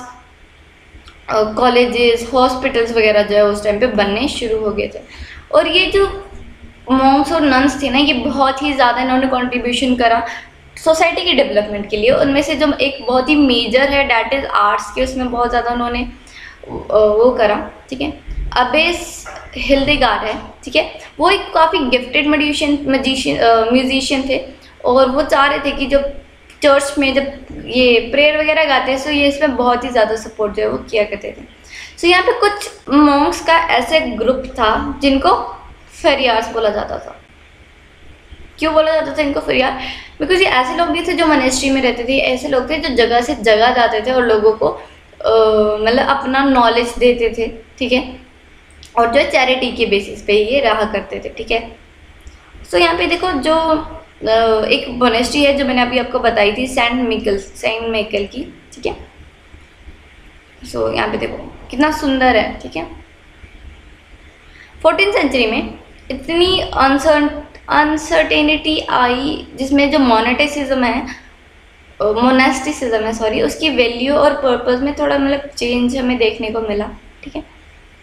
कॉलेजेस, हॉस्पिटल्स वगैरह जो है उस टाइम पे बनने शुरू हो गए थे। और ये जो मॉन्क्स और नन्स थे ना ये बहुत ही ज़्यादा इन्होंने कंट्रीब्यूशन करा सोसाइटी के डेवलपमेंट के लिए। उनमें से जो एक बहुत ही मेजर है डैट इज़ आर्ट्स के, उसमें बहुत ज़्यादा उन्होंने वो करा, ठीक है। अबेस हिल्डेगार्ड है, ठीक है, वो एक काफ़ी गिफ्टेड म्यूजिशियन थे, और वो चाह रहे थे कि जो चर्च में जब ये प्रेयर वगैरह गाते हैं सो ये इसमें बहुत ही ज़्यादा सपोर्ट जो है वो किया करते थे। सो यहाँ पे कुछ मॉन्क्स का ऐसे ग्रुप था जिनको फेरियार्स बोला जाता था। क्यों बोला जाता था इनको फेरियार? बिकॉज ये ऐसे लोग भी थे जो मोनेस्ट्री में रहते थे, ऐसे लोग थे जो जगह से जगह जाते थे और लोगों को मतलब अपना नॉलेज देते थे, ठीक है, और जो चैरिटी के बेसिस पे ये रहा करते थे, ठीक है। सो यहाँ पे देखो जो एक मोनेस्ट्री है जो मैंने अभी आपको बताई थी सेंट मिकल की, ठीक है। सो यहाँ पे देखो कितना सुंदर है, ठीक है। 14th सेंचुरी में इतनी अनसर्टेनिटी आई जिसमें जो मोनेस्टिसिज्म है सॉरी, उसकी वैल्यू और पर्पस में थोड़ा मतलब चेंज हमें देखने को मिला, ठीक है।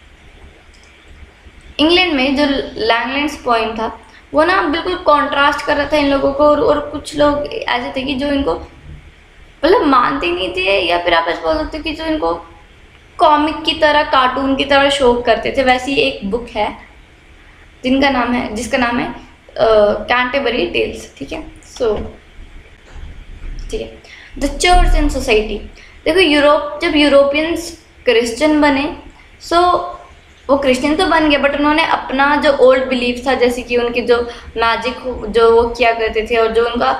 इंग्लैंड में जो लैंगलैंड्स पॉइंट था वो ना बिल्कुल कॉन्ट्रास्ट कर रहा था इन लोगों को, और कुछ लोग ऐसे थे कि जो इनको मतलब मानते नहीं थे, या फिर आप ऐसे बोल सकते हो कि जो इनको कॉमिक की तरह, कार्टून की तरह शो करते थे। वैसी एक बुक है जिसका नाम है कैंटरबरी टेल्स, ठीक है। सो ठीक है, द चर्च इन सोसाइटी। देखो जब यूरोपियंस क्रिश्चियन बने सो वो क्रिश्चियन तो बन गए, बट उन्होंने अपना जो ओल्ड बिलीफ था, जैसे कि उनके जो मैजिक जो वो किया करते थे और जो उनका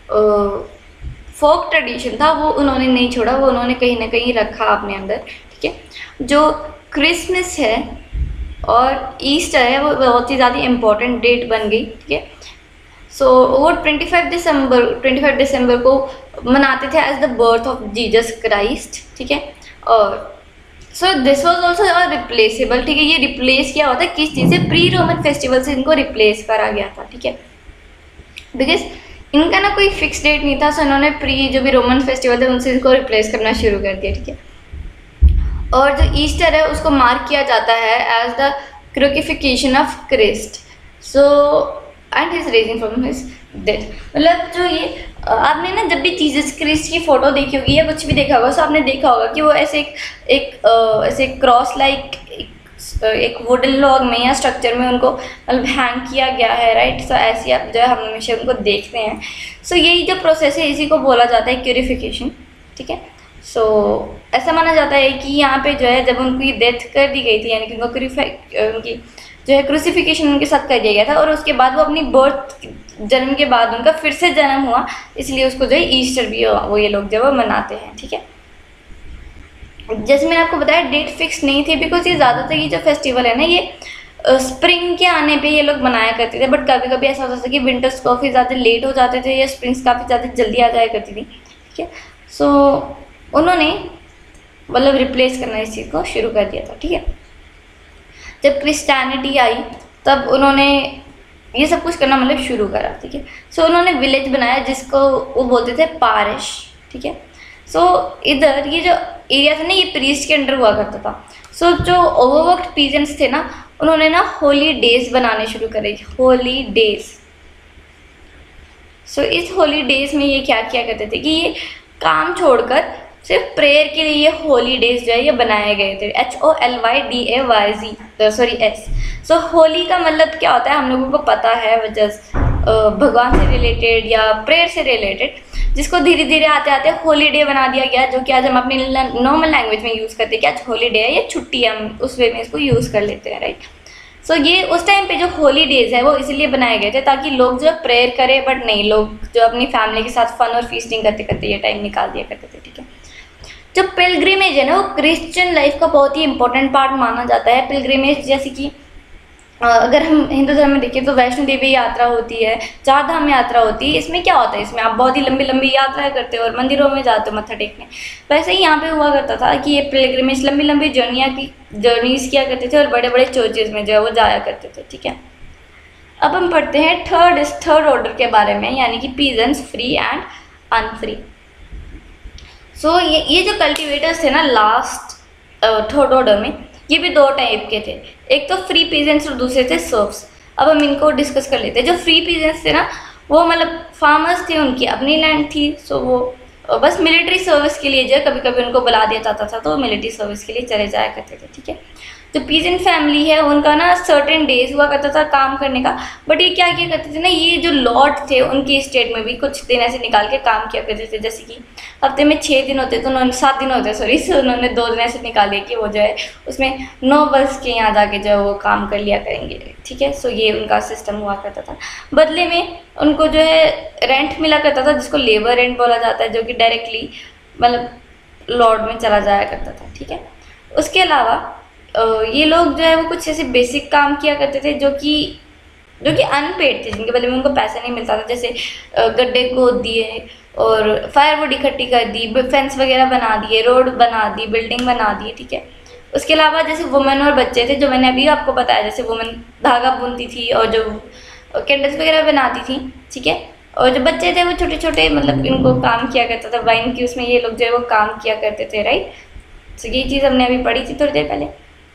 फोक ट्रेडिशन था वो उन्होंने नहीं छोड़ा, वो उन्होंने कहीं ना कहीं रखा अपने अंदर। ठीक है, जो क्रिसमस है और ईस्टर है वो बहुत ही ज़्यादा इम्पोर्टेंट डेट बन गई। ठीक है, सो वो 25 दिसंबर को मनाते थे as the birth of Jesus Christ. ठीक है, और so this was also replaceable. ठीक है, ये रिप्लेस किया हुआ था किस चीज़ से, प्री रोमन फेस्टिवल से इनको रिप्लेस करा गया था। ठीक है, बिकॉज इनका ना कोई फिक्स डेट नहीं था, सो इन्होंने प्री जो भी रोमन फेस्टिवल थे उनसे इनको रिप्लेस करना शुरू कर दिया। ठीक है, और जो ईस्टर है उसको मार्क किया जाता है as the crucifixion of Christ so and his raising from his death. मतलब जो ये आपने ना जब भी जीसस क्रिस्ट की फोटो देखी होगी या कुछ भी देखा होगा, सो आपने देखा होगा कि वो ऐसे ऐसे क्रॉस लाइक एक वुडन लॉग में या स्ट्रक्चर में उनको मतलब हैंग किया गया है, राइट। सो ऐसे आप जो है हम हमेशा उनको देखते हैं। सो यही जो प्रोसेस है इसी को बोला जाता है क्यूरिफिकेशन। ठीक है, सो ऐसा माना जाता है कि यहाँ पे जो है जब उनकी डेथ कर दी गई थी, यानी कि उनकी जो है क्रूसिफिकेशन उनके साथ कर दिया गया था, और उसके बाद वो अपनी बर्थ जन्म के बाद उनका फिर से जन्म हुआ, इसलिए उसको जो है ईस्टर भी वो ये लोग जो है मनाते हैं। ठीक है, जैसे मैंने आपको बताया डेट फिक्स नहीं थी, बिकॉज ये ज़्यादातर ये जो फेस्टिवल है ना ये स्प्रिंग के आने पे ये लोग मनाया करते थे, बट कभी कभी ऐसा होता था कि विंटर्स काफ़ी ज़्यादा लेट हो जाते थे या स्प्रिंग्स काफ़ी ज़्यादा जल्दी आ जाया करती थी। ठीक है, सो उन्होंने मतलब रिप्लेस करना इस चीज़ को शुरू कर दिया था। ठीक है, जब क्रिश्चियनिटी आई तब उन्होंने ये सब कुछ करना मतलब शुरू करा। ठीक है, सो उन्होंने विलेज बनाया जिसको वो बोलते थे पारिश। ठीक है, सो इधर ये जो एरिया था ना ये प्रीस्ट के अंडर हुआ करता था। सो जो ओवरवर्क्ड पीजेंट्स थे ना उन्होंने ना होली डेज बनाने शुरू करे, होली डेज। सो इस होली डेज में ये क्या किया करते थे कि ये काम छोड़कर सिर्फ प्रेयर के लिए ये होली डेज जो है ये बनाए गए थे, HOLYDAYZ सो होली का मतलब क्या होता है हम लोगों को पता है, भगवान से रिलेटेड या प्रेयर से रिलेटेड, जिसको धीरे धीरे आते आते होली डे बना दिया गया, जो कि आज हम अपनी नॉर्मल लैंग्वेज में यूज़ करते हैं कि आज होली डे है या छुट्टी है, हम उस वे में इसको यूज़ कर लेते हैं, राइट। सो ये उस टाइम पे जो होली डेज है वो इसलिए बनाए गए थे ताकि लोग जो प्रेयर करें, बट नहीं, लोग जो अपनी फैमिली के साथ फन और फीस्टिंग करते करते ये टाइम निकाल दिया करते थे। ठीक है, जो पिलग्रिमेज है ना वो क्रिश्चियन लाइफ का बहुत ही इंपॉर्टेंट पार्ट माना जाता है। पिलग्रिमेज जैसे कि अगर हम हिंदू धर्म में देखें तो वैष्णो देवी यात्रा होती है, चार धाम यात्रा होती है। इसमें क्या होता है, इसमें आप बहुत ही लंबी लंबी यात्राएं करते हो और मंदिरों में जाते हो मत्था टेकने। वैसे ही यहाँ पे हुआ करता था कि ये पिलग्रिमेज लंबी लंबी जर्नीज किया करते थे और बड़े बड़े चर्चेज में जो है वो जाया करते थे। ठीक है, अब हम पढ़ते हैं थर्ड ऑर्डर के बारे में, यानी कि peasants, free and unfree. So ये जो कल्टिवेटर्स थे ना लास्ट थर्ड ऑर्डर में, ये भी दो टाइप के थे, एक तो फ्री पीजेंट्स और दूसरे थे सर्व्स। अब हम इनको डिस्कस कर लेते हैं। जो फ्री पीजेंट्स थे ना वो मतलब फार्मर्स थे, उनकी अपनी लैंड थी, सो वो बस मिलिट्री सर्विस के लिए जो है कभी कभी उनको बुला दिया जाता था तो वो मिलिट्री सर्विस के लिए चले जाया करते थे। ठीक है, जो पीजेंट फैमिली है उनका ना सर्टेन डेज हुआ करता था काम करने का, बट ये क्या किया करते थे ना, ये जो लॉर्ड थे उनके स्टेट में भी कुछ दिन ऐसे निकाल के काम किया करते थे। जैसे कि हफ्ते में 6 दिन होते तो उन्होंने 7 दिन होते सॉरी, सो उन्होंने 2 दिन ऐसे निकाले कि वो जो है उसमें नोबल्स के यहाँ जाके जो है वो काम कर लिया करेंगे। ठीक है, सो ये उनका सिस्टम हुआ करता था। बदले में उनको जो है रेंट मिला करता था जिसको लेबर रेंट बोला जाता है, जो कि डायरेक्टली मतलब लॉर्ड में चला जाया करता था। ठीक है, उसके अलावा ये लोग जो है वो कुछ ऐसे बेसिक काम किया करते थे जो कि अनपेड थे, जिनके बदले में उनको पैसा नहीं मिलता था। जैसे गड्ढे खोद दिए और फायरवुड इकट्ठी कर दी, फेंस वगैरह बना दिए, रोड बना दी, बिल्डिंग बना दी। ठीक है, उसके अलावा जैसे वुमेन और बच्चे थे, जो मैंने अभी आपको बताया, जैसे वुमेन धागा बुनती थी और जो कैंडल्स वगैरह बनाती थी। ठीक है, और जो बच्चे थे वो छोटे छोटे मतलब इनको काम किया करता था, वाइन की उसमें ये लोग जो है वो काम किया करते थे, राइट। सो ये चीज़ हमने अभी पढ़ी थी थोड़ी देर पहले।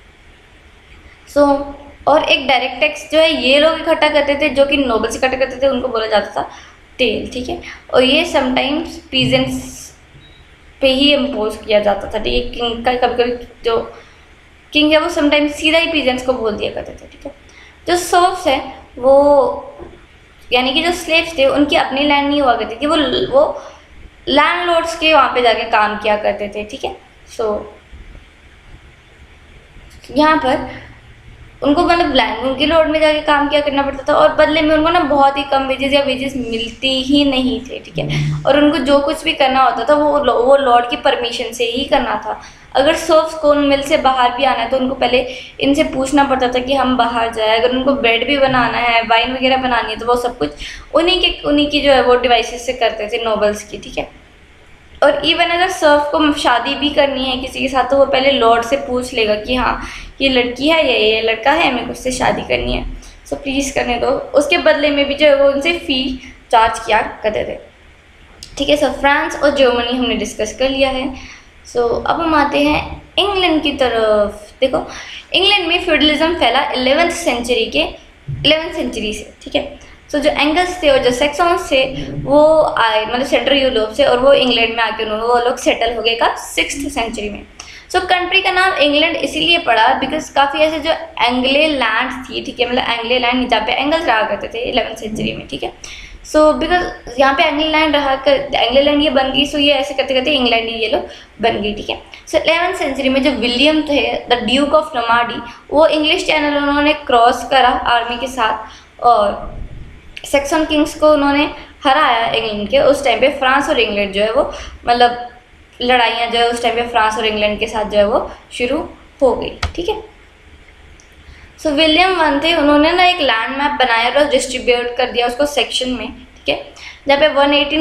सो और एक डायरेक्ट टैक्स जो है ये लोग इकट्ठा करते थे, जो कि नोबल्स इकट्ठा करते थे, उनको बोला जाता था टेल। ठीक है, और ये समटाइम्स पीजेंट्स पे ही इम्पोज किया जाता था। ठीक है, किंग का कभी कभी जो किंग है वो समटाइम्स सीधा ही पीजेंट्स को बोल दिया करते थे। ठीक है, जो सर्व्स है वो यानी कि जो स्लेव्स थे उनकी अपनी लैंड नहीं हुआ करती थी, वो लैंडलॉर्ड्स के वहाँ पे जाके काम किया करते थे। ठीक है, सो यहाँ पर उनको मतलब लैंड उनकी लॉर्ड में जाके काम किया करना पड़ता था, और बदले में उनको ना बहुत ही कम वेजेस या वेजेस मिलती ही नहीं थे, ठीक है। और उनको जो कुछ भी करना होता था वो लॉर्ड की परमिशन से ही करना था। अगर सर्व्स को मिल से बाहर भी आना है तो उनको पहले इनसे पूछना पड़ता था कि हम बाहर जाए। अगर उनको ब्रेड भी बनाना है, वाइन वगैरह बनानी है, तो वो सब कुछ उन्हीं की जो है वो डिवाइसेस से करते थे, नोबल्स की, ठीक है। और इवन अगर सर्व को शादी भी करनी है किसी के साथ, तो वो पहले लॉर्ड से पूछ लेगा कि हाँ ये लड़की है या ये लड़का है, मेरे को उससे शादी करनी है, सो प्लीज़ करने दो। उसके बदले में भी जो है वो उनसे फ़ी चार्ज किया करते थे, ठीक है। सो फ्रांस और जर्मनी हमने डिस्कस कर लिया है। सो अब हम आते हैं इंग्लैंड की तरफ। देखो, इंग्लैंड में फ्यूडलिज्म फैला 11th सेंचुरी से, ठीक है। सो जो एंगल्स थे और जो सेक्सॉन्स थे वो आए मतलब सेंट्रल यूरोप से, और वो इंग्लैंड में आके उन्होंने वो लोग सेटल हो गए कब, 6th सेंचुरी में। सो कंट्री का नाम इंग्लैंड इसीलिए पड़ा बिकॉज काफ़ी ऐसे जो एंग्ले लैंड थी, ठीक है, मतलब एंग्ले लैंड जहाँ पे एंगल्स रहा करते थे 11th सेंचुरी में, ठीक है। सो बिकॉज यहाँ पे एंग्ले लैंड ये बन गई, सो ये ऐसे करते करते इंग्लैंड ये लोग बन गई, ठीक है। सो 11th सेंचुरी में जो विलियम थे, द ड्यूक ऑफ नॉर्मंडी, वो इंग्लिश चैनल उन्होंने क्रॉस करा आर्मी के साथ, और सेक्सन किंग्स को उन्होंने हराया इंग्लैंड के। उस टाइम पे फ्रांस और इंग्लैंड जो है वो मतलब लड़ाइयाँ जो है उस टाइम पे फ्रांस और इंग्लैंड के साथ जो है वो शुरू हो गई, ठीक है। सो विलियम वन थे, उन्होंने ना एक लैंड मैप बनाया और डिस्ट्रीब्यूट कर दिया उसको सेक्शन में, ठीक है। जहाँ पे 180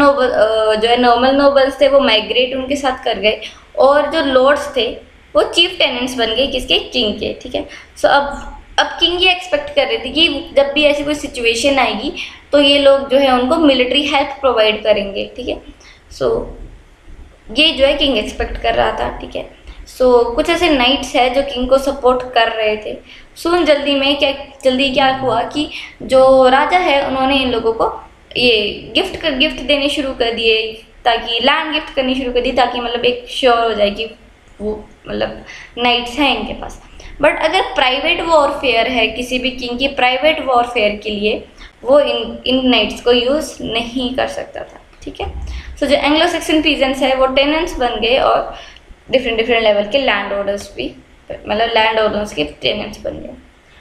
नॉर्मल नोबल्स थे वो माइग्रेट उनके साथ कर गए, और जो लॉर्ड्स थे वो चीफ टेनेंट्स बन गए किसके, किंग के, ठीक है। सो अब किंग ये एक्सपेक्ट कर रहे थे कि जब भी ऐसी कोई सिचुएशन आएगी तो ये लोग जो है उनको मिलिट्री हेल्प प्रोवाइड करेंगे, ठीक है। सो ये जो है किंग एक्सपेक्ट कर रहा था, ठीक है। सो कुछ ऐसे नाइट्स है जो किंग को सपोर्ट कर रहे थे। सो जल्दी क्या हुआ कि जो राजा है उन्होंने इन लोगों को ये गिफ्ट देने शुरू कर दिए, ताकि लैंड गिफ्ट करनी शुरू कर दी, ताकि मतलब एक श्योर हो जाए कि वो मतलब नाइट्स हैं इनके पास। बट अगर प्राइवेट वॉरफेयर है किसी भी किंग की, प्राइवेट वॉरफेयर के लिए वो इन नाइट्स को यूज़ नहीं कर सकता था, ठीक है। सो जो एंग्लो सेक्सन पीजेंट्स है वो टेनेंट्स बन गए, और डिफरेंट लेवल के लैंड ओनर्स भी, मतलब लैंड ओनर्स के टेनेंट्स बन गए।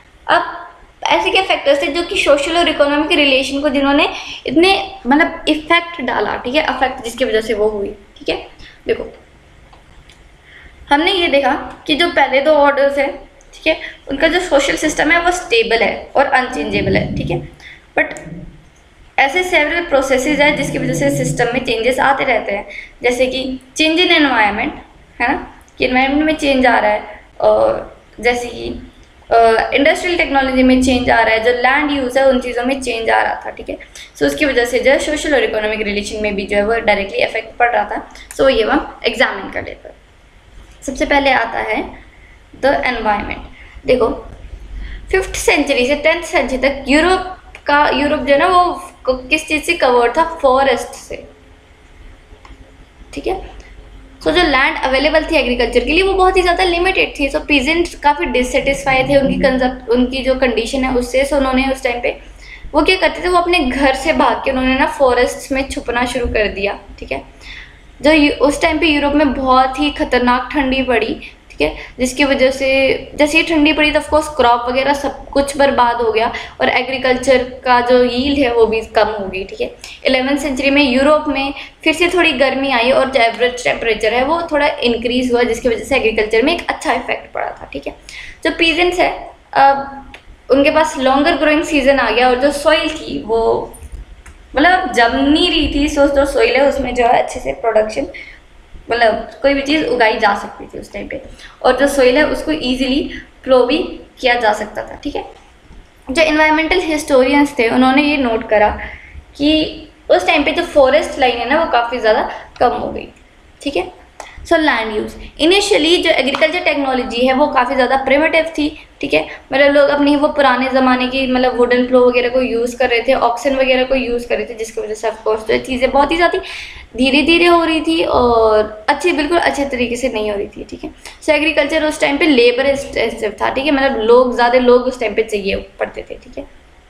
अब ऐसे क्या फैक्टर्स थे जो कि सोशल और इकोनॉमिक रिलेशन को जिन्होंने इतने मतलब इफेक्ट डाला, ठीक है, अफेक्ट जिसकी वजह से वो हुई, ठीक है। देखो, हमने ये देखा कि जो पहले दो ऑर्डर्स है, ठीक है, उनका जो सोशल सिस्टम है वो स्टेबल है और अनचेंजेबल है, ठीक है। बट ऐसे सेवरल प्रोसेसेस है जिसकी वजह से सिस्टम में चेंजेस आते रहते हैं, जैसे कि चेंज इन एनवायरनमेंट, है ना, कि एनवायरनमेंट में चेंज आ रहा है, और जैसे कि इंडस्ट्रियल टेक्नोलॉजी में चेंज आ रहा है, जो लैंड यूज़ है उन चीज़ों में चेंज आ रहा था, ठीक है। सो उसकी वजह से जो है सोशल और इकोनॉमिक रिलेशन में भी जो है वो डायरेक्टली इफेक्ट पड़ रहा था। सो ये हम एग्जामिन कर लेते हैं। सबसे पहले आता है द एनवायरनमेंट। देखो, 5th सेंचुरी से 10th सेंचुरी तक यूरोप जो है ना वो किस चीज़ से कवर था, फॉरेस्ट से, ठीक है। सो जो लैंड अवेलेबल थी एग्रीकल्चर के लिए वो बहुत ही ज़्यादा लिमिटेड थी। सो पीजेंट्स काफ़ी डिससेटिस्फाई थे उनकी जो कंडीशन है उससे। सो उन्होंने उस टाइम पे वो क्या करते थे, वो अपने घर से भाग के उन्होंने ना फॉरेस्ट में छुपना शुरू कर दिया, ठीक है। जो उस टाइम पे यूरोप में बहुत ही खतरनाक ठंडी पड़ी, ठीक है, जिसकी वजह से जैसे ही ठंडी पड़ी तो ऑफकोर्स क्रॉप वगैरह सब कुछ बर्बाद हो गया, और एग्रीकल्चर का जो यील्ड है वो भी कम हो गई, ठीक है। 11th सेंचुरी में यूरोप में फिर से थोड़ी गर्मी आई, और जो एवरेज टेम्परेचर है वो थोड़ा इंक्रीज हुआ, जिसकी वजह से एग्रीकल्चर में एक अच्छा इफेक्ट पड़ा था, ठीक है। जो पीजेंट्स है उनके पास लॉन्गर ग्रोइंग सीजन आ गया, और जो सॉइल थी वो मतलब जम नहीं रही थी। सो जो सॉइल है उसमें जो है अच्छे से प्रोडक्शन मतलब कोई भी चीज़ उगाई जा सकती थी उस टाइम पे, और जो सॉइल है उसको इजीली प्लो भी किया जा सकता था, ठीक है। जो इन्वायरमेंटल हिस्टोरियंस थे उन्होंने ये नोट करा कि उस टाइम पे जो फॉरेस्ट लाइन है ना वो काफ़ी ज़्यादा कम हो गई, ठीक है। सो लैंड यूज़, इनिशियली जो एग्रीकल्चर टेक्नोलॉजी है वो काफ़ी ज़्यादा प्रिमिटिव थी, ठीक है। मतलब लोग अपनी वो पुराने ज़माने की मतलब वुडन प्लो वगैरह को यूज़ कर रहे थे, ऑक्सन वगैरह को यूज़ कर रहे थे, जिसकी वजह से ऑफकोर्स जो चीज़ें बहुत ही ज़्यादा धीरे धीरे हो रही थी और बिल्कुल अच्छे तरीके से नहीं हो रही थी, ठीक है। सो एग्रीकल्चर उस टाइम पे लेबर इंटेंसिव था, ठीक है, मतलब ज़्यादा लोग उस टाइम पे चाहिए पड़ते थे, ठीक है।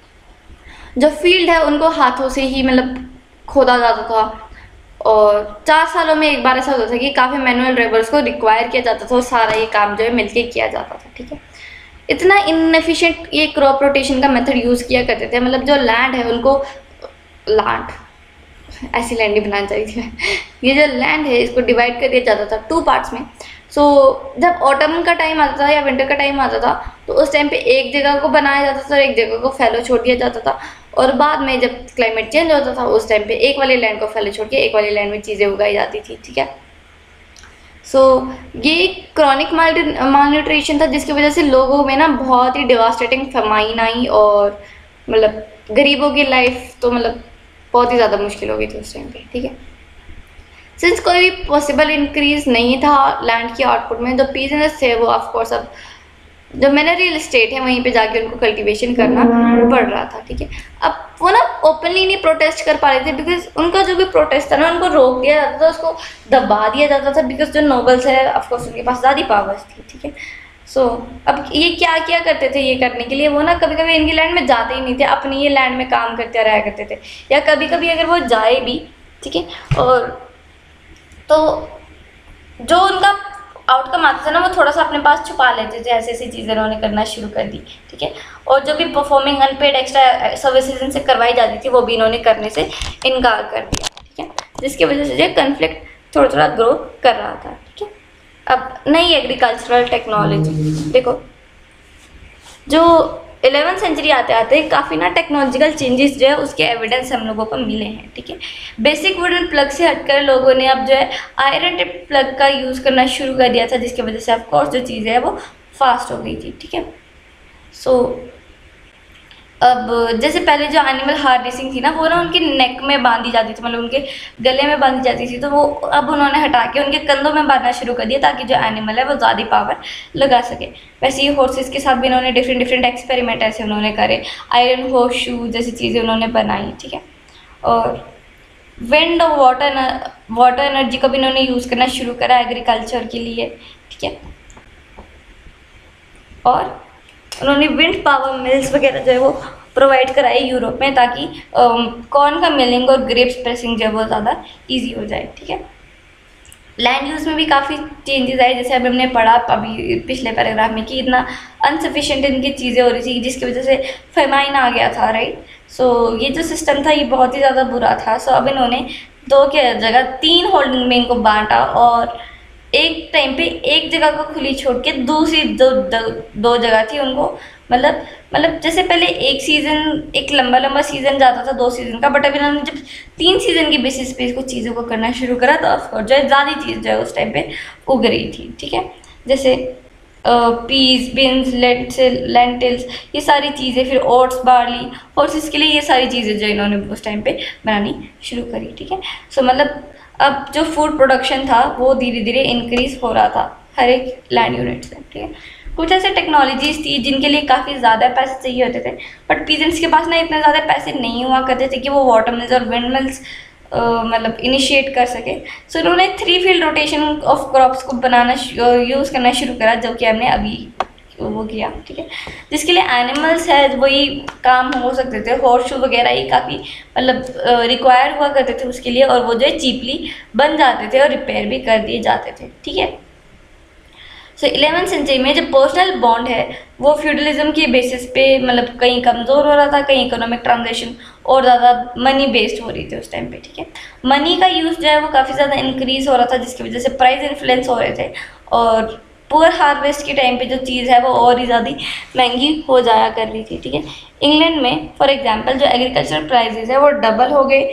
जो फील्ड है उनको हाथों से ही मतलब खोदा जाता था, और 4 सालों में एक बार ऐसा होता था कि काफ़ी मैनुअल लेबर्स को रिक्वायर किया जाता था, और सारा ये काम जो है मिलके किया जाता था, ठीक है। इतना इनएफिशिएंट ये क्रॉप रोटेशन का मेथड यूज़ किया करते थे। मतलब जो लैंड है उनको, लैंड ऐसी लैंड ही बनानी चाहिए थी ये जो लैंड है इसको डिवाइड कर दिया जाता था 2 पार्ट्स में। सो जब ऑटम का टाइम आता था या विंटर का टाइम आता था तो उस टाइम पे एक जगह को बनाया जाता था और एक जगह को फैलो छोड़ दिया जाता था, और बाद में जब क्लाइमेट चेंज होता था उस टाइम पे एक वाले लैंड को फैलो छोड़ के एक वाले लैंड में चीज़ें उगाई जाती थी। ठीक है, सो ये क्रॉनिक मालन्यूट्रिशन था जिसकी वजह से लोगों में ना बहुत ही डिवास्टेटिंग फेमाइन आई, और मतलब गरीबों की लाइफ तो मतलब बहुत ही ज़्यादा मुश्किल हो गई थी उस टाइम पे। ठीक है, सिंस कोई भी पॉसिबल इंक्रीज नहीं था लैंड की आउटपुट में, जो पीजेंट्स थे वो ऑफकोर्स अब जो मिनरल स्टेट है वहीं पे जाके उनको कल्टीवेशन करना पड़ रहा था। ठीक है, अब वो ना ओपनली नहीं प्रोटेस्ट कर पा रहे थे बिकॉज उनका जो भी प्रोटेस्ट था ना उनको रोक दिया जाता था, उसको दबा दिया जाता था, बिकॉज जो नोबल्स है ऑफकोर्स उनके पास ज़्यादा पावर्स थी। ठीक है, सो अब ये क्या क्या करते थे ये करने के लिए, वो ना कभी कभी इनकी लैंड में जाते ही नहीं थे, अपनी ये लैंड में काम करते रहा करते थे, या कभी कभी अगर वो जाए भी, ठीक है, और तो जो उनका आउटकम आता था ना वो थोड़ा सा अपने पास छुपा लेते थे, ऐसी ऐसी चीज़ें उन्होंने करना शुरू कर दी। ठीक है, और जो भी परफॉर्मिंग अनपेड एक्स्ट्रा सर्विसेज इनसे करवाई जाती थी वो भी इन्होंने करने से इनकार कर दिया। ठीक है, जिसकी वजह से जो कन्फ्लिक्ट थोड़ा थोड़ा ग्रो कर रहा था। ठीक है, अब नई एग्रीकल्चरल टेक्नोलॉजी देखो, जो 11वीं सेंचुरी आते आते काफ़ी ना टेक्नोलॉजिकल चेंजेस जो है उसके एविडेंस हम लोगों को मिले हैं। ठीक है, बेसिक वुडन प्लग से हटकर लोगों ने अब जो है आयरन टिप प्लग का यूज़ करना शुरू कर दिया था, जिसकी वजह से ऑफकोर्स जो चीज़ है वो फास्ट हो गई थी। ठीक है, सो अब जैसे पहले जो एनिमल हार्नेसिंग थी ना वो ना उनके नेक में बांधी जाती थी, मतलब उनके गले में बांधी जाती थी, तो वो अब उन्होंने हटा के उनके कंधों में बांधना शुरू कर दिया ताकि जो एनिमल है वो ज़्यादा पावर लगा सके। वैसे ही हॉर्सेस के साथ भी इन्होंने डिफरेंट डिफरेंट एक्सपेरिमेंट ऐसे उन्होंने करे, आयरन हॉर्स शू जैसी चीज़ें उन्होंने बनाई। ठीक है, और विंड और वाटर एनर्जी को भी इन्होंने यूज़ करना शुरू करा एग्रीकल्चर के लिए। ठीक है, और उन्होंने विंड पावर मिल्स वगैरह जो है वो प्रोवाइड कराई यूरोप में, ताकि कॉर्न का मिलिंग और ग्रेप्स प्रेसिंग जो है वो ज़्यादा इजी हो जाए। ठीक है, लैंड यूज़ में भी काफ़ी चेंजेस आए, जैसे अभी हमने पढ़ा अभी पिछले पैराग्राफ में कि इतना अनसफिशिएंट इनकी चीज़ें हो रही थी जिसकी वजह से फेमाइन आ गया था, राइट। सो ये जो सिस्टम था ये बहुत ही ज़्यादा बुरा था। सो अब इन्होंने 2 की जगह 3 होल्डिंग में इनको बांटा, और एक टाइम पे एक जगह को खुली छोड़ के दूसरी दो जगह थी उनको, मतलब जैसे पहले एक सीज़न, एक लंबा लंबा सीज़न जाता था 2 सीज़न का, बट अभी इन्होंने जब 3 सीज़न की बेसिस पे इसको चीज़ों को करना शुरू करा तो ऑफकोर्स जो है ज़्यादा चीज़ जो है उस टाइम पे उग रही थी। ठीक है, जैसे पीस, बीन्स, लेंटिल्स, ये सारी चीज़ें, फिर ओट्स, बार्ली, हॉर्सेस के लिए ये सारी चीज़ें जो इन्होंने उस टाइम पे बनानी शुरू करी। ठीक है, सो मतलब अब जो फूड प्रोडक्शन था वो धीरे धीरे इंक्रीज हो रहा था हर एक लैंड यूनिट से। ठीक है, कुछ ऐसे टेक्नोलॉजीज थी जिनके लिए काफ़ी ज़्यादा पैसे चाहिए होते थे, बट पीजेंट्स के पास ना इतने ज़्यादा पैसे नहीं हुआ करते थे कि वो वाटर मिल्स और विंड मिल्स मतलब इनिशिएट कर सके। सो इन्होंने 3 फील्ड रोटेशन ऑफ क्रॉप्स को बनाना यूज़ करना शुरू करा, जो कि हमने अभी वो किया। ठीक है, जिसके लिए एनिमल्स है वही काम हो सकते थे, हॉर्स शू वगैरह ही काफ़ी मतलब रिक्वायर हुआ करते थे उसके लिए, और वो जो है चीपली बन जाते थे और रिपेयर भी कर दिए जाते थे। ठीक है, सो 11वीं सेंचुरी में जो पर्सनल बॉन्ड है वो फ्यूडलिज्म के बेसिस पे मतलब कहीं कमज़ोर हो रहा था, कहीं इकोनॉमिक ट्रांजेक्शन और ज़्यादा मनी बेस्ड हो रही थी उस टाइम पे। ठीक है, मनी का यूज़ जो है वो काफ़ी ज़्यादा इंक्रीज हो रहा था, जिसकी वजह से प्राइस इन्फ्लुएंस हो रहे थे, और पुअर हार्वेस्ट के टाइम पे जो चीज़ है वो और ही ज़्यादा महंगी हो जाया कर रही थी। ठीक है, इंग्लैंड में फॉर एग्जांपल जो एग्रीकल्चर प्राइसेस है वो डबल हो गए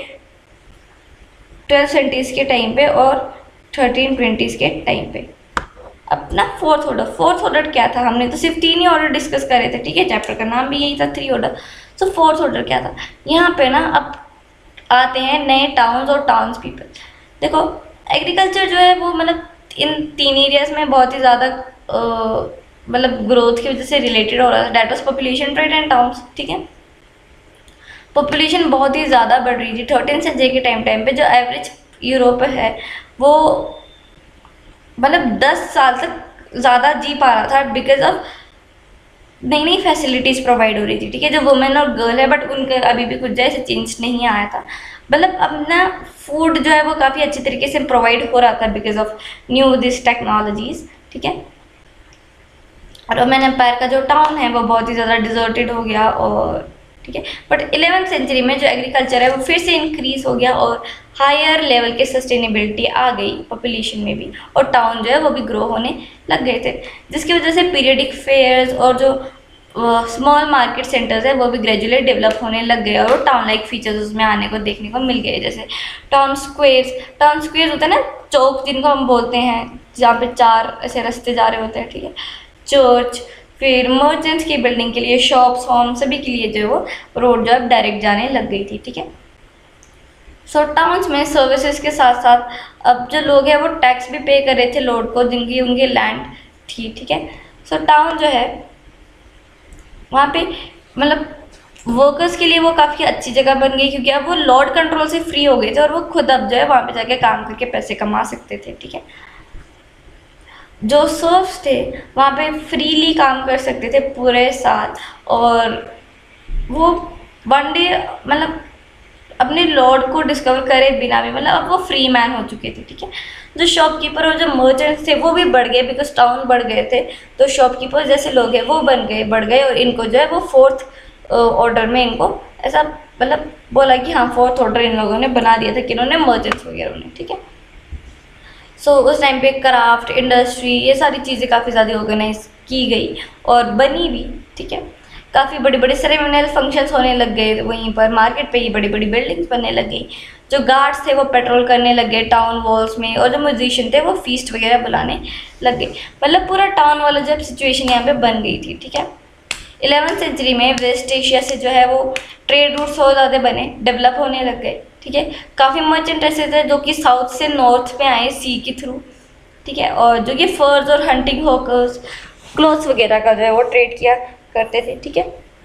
1270s के टाइम पे और 1320s के टाइम पे। अपना फोर्थ ऑर्डर क्या था, हमने तो सिर्फ 3 ही ऑर्डर डिस्कस करे थे। ठीक है, चैप्टर का नाम भी यही था 3 ऑर्डर। सो फोर्थ ऑर्डर क्या था, यहाँ पे ना अब आते हैं नए टाउन्स और टाउन्स पीपल। देखो एग्रीकल्चर जो है वो मतलब इन 3 एरियाज में बहुत ही ज़्यादा मतलब ग्रोथ की वजह से रिलेटेड हो रहा था, that was population, trade and towns. ठीक है, पॉपुलेशन बहुत ही ज़्यादा बढ़ रही थी 13th सेंचुरी के टाइम पे जो एवरेज यूरोप है वो मतलब 10 साल तक ज़्यादा जी पा रहा था, बिकॉज ऑफ नई नई फैसिलिटीज़ प्रोवाइड हो रही थी। ठीक है, जो वुमेन और गर्ल है बट उनके अभी भी कुछ जैसे चेंज नहीं आया था, मतलब अपना फूड जो है वो काफ़ी अच्छी तरीके से प्रोवाइड हो रहा था because of new this technologies. ठीक है, रोमन एम्पायर का जो टाउन है वो बहुत ही ज़्यादा डिजर्टेड हो गया, और ठीक है। बट 11th सेंचुरी में जो एग्रीकल्चर है वो फिर से इंक्रीज हो गया और हायर लेवल के सस्टेनेबिलिटी आ गई पॉपुलेशन में भी, और टाउन जो है वो भी ग्रो होने लग गए थे, जिसकी वजह से पीरियडिक फेयर्स और जो स्मॉल मार्केट सेंटर्स है वो भी ग्रेजुअली डेवलप होने लग गए, और टाउन लाइक फीचर्स उसमें आने को देखने को मिल गए, जैसे टाउन स्क्वेयर्स होते हैं ना, चौक जिनको हम बोलते हैं, जहाँ पे 4 ऐसे रास्ते जा रहे होते हैं, ठीक है। चर्च, फिर मर्चेंट्स की बिल्डिंग के लिए, शॉप्स, होम, सभी के लिए जो है वो रोड जो है डायरेक्ट जाने लग गई थी, ठीक है। सो टाउन्स में सर्विसेज के साथ साथ अब जो लोग हैं वो टैक्स भी पे कर रहे थे लॉर्ड को, जिनकी उनकी लैंड थी, ठीक है। सो टाउन जो है वहाँ पे मतलब वर्कर्स के लिए वो काफ़ी अच्छी जगह बन गई, क्योंकि अब वो लॉर्ड कंट्रोल से फ्री हो गए थे और वो खुद अब जो है वहाँ पे जाके काम करके पैसे कमा सकते थे, ठीक है। जो सर्व्स थे वहाँ पे फ्रीली काम कर सकते थे पूरे साल, और वो वन डे मतलब अपने लॉर्ड को डिस्कवर करे बिना भी, मतलब अब वो फ्री मैन हो चुके थे, ठीक है। जो शॉपकीपर और जो मर्चेंट्स थे वो भी बढ़ गए, बिकॉज टाउन बढ़ गए थे, तो शॉपकीपर जैसे लोग हैं वो बढ़ गए, और इनको जो है वो 4th ऑर्डर में इनको ऐसा मतलब बोला कि हाँ 4th ऑर्डर इन लोगों ने बना दिया था, कि इन्होंने मर्चेंट्स वगैरह ने, ठीक है। सो उस टाइम पे क्राफ्ट इंडस्ट्री ये सारी चीज़ें काफ़ी ज़्यादा ऑर्गेनाइज की गई और बनी भी, ठीक है। काफ़ी बड़े बड़े सेरेमोनियल फंक्शंस होने लग गए, वहीं पर मार्केट पे ही बड़ी बड़ी बिल्डिंग्स बनने लग गई, जो गार्ड्स थे वो पेट्रोल करने लग गए टाउन वॉल्स में, और जो म्यूजिशियन थे वो फीस्ट वगैरह बुलाने लग गए, मतलब पूरा टाउन वाला जब सिचुएशन यहाँ पे बन गई थी, ठीक है। 11th सेंचुरी में वेस्ट एशिया से जो है वो ट्रेड रूट्स बहुत ज़्यादा बने, डेवलप होने लग गए, ठीक है। काफ़ी मर्चेंट ऐसे थे जो कि साउथ से नॉर्थ में आए सी के थ्रू, ठीक है, और जो कि फर्स और हंटिंग हॉकर्स क्लोथ्स वगैरह का जो है वो ट्रेड किया करते थे, ठीक है।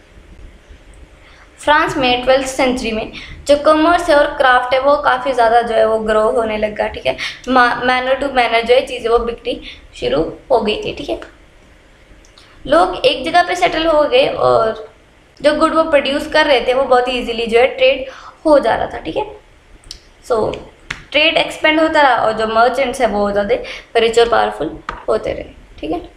फ्रांस में 12th सेंचुरी में जो कॉमर्स है और क्राफ्ट है वो काफ़ी ज़्यादा जो है वो ग्रो होने लगा, ठीक है। मैनर टू मैनर जो है चीज़ें वो बिकनी शुरू हो गई थी, ठीक है। लोग एक जगह पे सेटल हो गए और जो गुड वो प्रोड्यूस कर रहे थे वो बहुत ही ईजिली जो है ट्रेड हो जा रहा था, ठीक है। सो ट्रेड एक्सपेंड होता रहा और जो मर्चेंट्स है वो बहुत ज़्यादा रिच और पावरफुल होते रहे, ठीक है।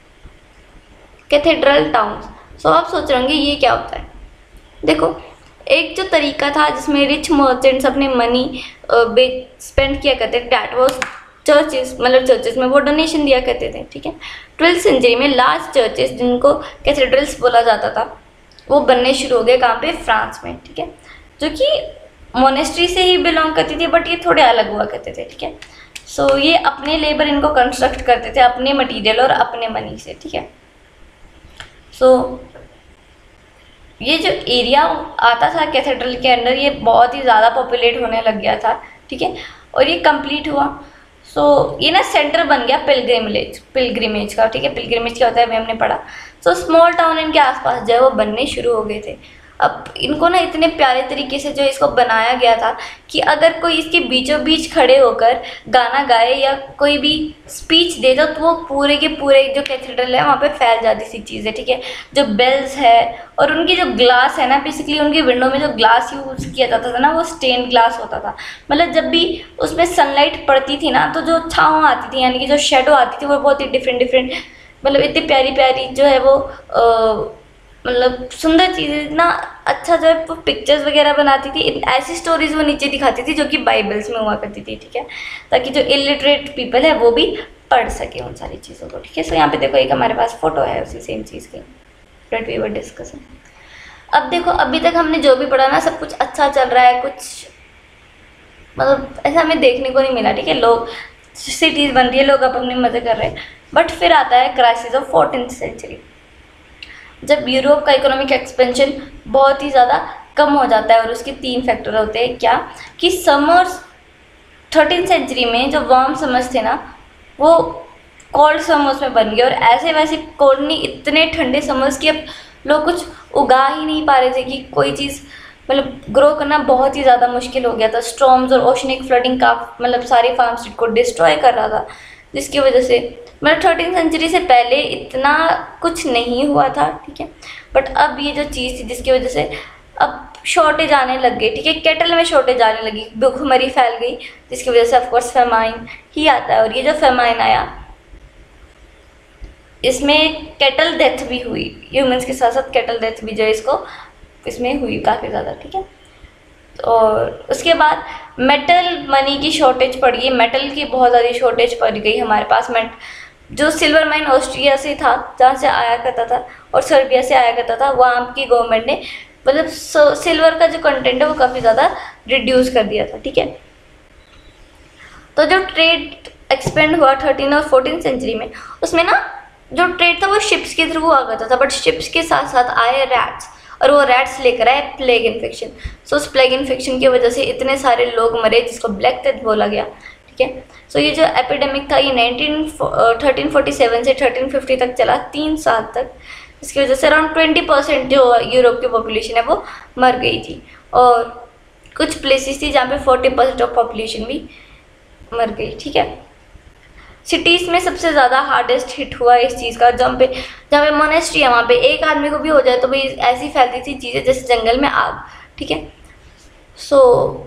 कैथेड्रल टाउन्स, सो आप सोच रहे होंगे ये क्या होता है। देखो, एक जो तरीका था जिसमें रिच मर्चेंट्स अपने मनी स्पेंड किया करते थे, डैट वाज चर्चेस, मतलब चर्चेस में वो डोनेशन दिया करते थे, ठीक है। 12th सेंचुरी में लार्ज चर्चेस जिनको कैथेड्रल्स बोला जाता था वो बनने शुरू हो गए, कहाँ पे, फ्रांस में, ठीक है, जो कि मोनेस्ट्री से ही बिलोंग करती थी, बट ये थोड़े अलग हुआ करते थे, ठीक है। सो ये अपने लेबर इनको कंस्ट्रक्ट करते थे अपने मटेरियल और अपने मनी से, ठीक है। सो ये जो एरिया आता था कैथेड्रल के अंडर ये बहुत ही ज़्यादा पॉपुलेट होने लग गया था, ठीक है, और ये कंप्लीट हुआ। सो ये ना सेंटर बन गया पिलग्रिमेज का, ठीक है। पिलग्रिमेज क्या होता है अभी हमने पढ़ा। सो स्मॉल टाउन इनके आसपास जो है वो बनने शुरू हो गए थे। अब इनको ना इतने प्यारे तरीके से जो इसको बनाया गया था कि अगर कोई इसके बीचों बीच खड़े होकर गाना गाए या कोई भी स्पीच दे दो तो वो पूरे के पूरे जो कैथेड्रल है वहाँ पे फैल जाती सी चीज़ें, ठीक है। जो बेल्स है और उनकी जो ग्लास है ना, बेसिकली उनकी विंडो में जो ग्लास यूज़ किया जाता था ना वो स्टेन ग्लास होता था, मतलब जब भी उसमें सनलाइट पड़ती थी ना तो जो छाँव आती थी यानी कि जो शेडो आती थी वो बहुत ही डिफरेंट मतलब इतनी प्यारी प्यारी जो है वो मतलब सुंदर चीज़ें, इतना अच्छा जो है वो पिक्चर्स वगैरह बनाती थी, ऐसी स्टोरीज वो नीचे दिखाती थी जो कि बाइबल्स में हुआ करती थी, ठीक है, ताकि जो इलिटरेट पीपल है वो भी पढ़ सके उन सारी चीज़ों को, ठीक है। सो यहाँ पे देखो एक हमारे पास फोटो है उसी सेम चीज़ की, दैट वी वर डिस्कसिंग। अब देखो अभी तक हमने जो भी पढ़ा ना सब कुछ अच्छा चल रहा है, कुछ मतलब ऐसा हमें देखने को नहीं मिला, ठीक है। लोग सिटीज़ बन रही है, लोग अपने मज़े कर रहे हैं, बट फिर आता है क्राइसिस ऑफ 14th सेंचुरी, जब यूरोप का इकोनॉमिक एक्सपेंशन बहुत ही ज़्यादा कम हो जाता है, और उसके 3 फैक्टर होते हैं, क्या कि समर्स 13th सेंचुरी में जो वार्म समर्स थे ना वो कोल्ड समर्स में बन गए, और ऐसे वैसे कोल्ड नहीं, इतने ठंडे समर्स कि अब लोग कुछ उगा ही नहीं पा रहे थे कि कोई चीज़ मतलब ग्रो करना बहुत ही ज़्यादा मुश्किल हो गया था। स्टॉर्म्स और ओशनिक फ्लडिंग का मतलब सारी फार्म स्टेट को डिस्ट्रॉय कर रहा था, जिसकी वजह से मतलब 13th सेंचुरी से पहले इतना कुछ नहीं हुआ था, ठीक है। बट अब ये जो चीज़ थी जिसकी वजह से अब शॉर्टेज आने लग गई, ठीक है, केटल में शॉर्टेज आने लगी, भूखमरी फैल गई, जिसकी वजह से ऑफकोर्स फेमाइन ही आता है। और ये जो फेमाइन आया इसमें कैटल डेथ भी हुई, ह्यूमंस के साथ साथ कैटल डेथ भी जो इसको इसमें हुई काफ़ी ज़्यादा, ठीक है। और उसके बाद मेटल मनी की शॉर्टेज पड़ गई, मेटल की बहुत ज़्यादा शॉर्टेज पड़ गई हमारे पास। जो सिल्वर माइन ऑस्ट्रिया से था, जहाँ से आया करता था, और सर्बिया से आया करता था, वहाँ की गवर्नमेंट ने मतलब सिल्वर का जो कंटेंट है वो काफ़ी ज़्यादा रिड्यूस कर दिया था, ठीक है। तो जो ट्रेड एक्सपेंड हुआ 13 और 14 सेंचुरी में, उसमें ना जो ट्रेड था वो शिप्स के थ्रू आ करता था, बट शिप्स के साथ साथ आए रैट्स, और वो रैट्स लेकर आए प्लेग इन्फेक्शन। सो उस प्लेग इन्फेक्शन की वजह से इतने सारे लोग मरे जिसको ब्लैक डेथ बोला गया, ठीक है। सो ये जो एपिडेमिक था ये 1347 से 1350 तक चला, 3 साल तक, जिसकी वजह से अराउंड 20% जो यूरोप की पॉपुलेशन है वो मर गई थी, और कुछ प्लेसेस थी जहाँ पे 40% ऑफ पॉपुलेशन भी मर गई, ठीक है। सिटीज़ में सबसे ज़्यादा हार्डेस्ट हिट हुआ इस चीज़ का, जहाँ पे मोनेस्ट्री है वहाँ पे एक आदमी को भी हो जाए तो भाई ऐसी फैलती थी चीज़ें जैसे जंगल में आग, ठीक है। सो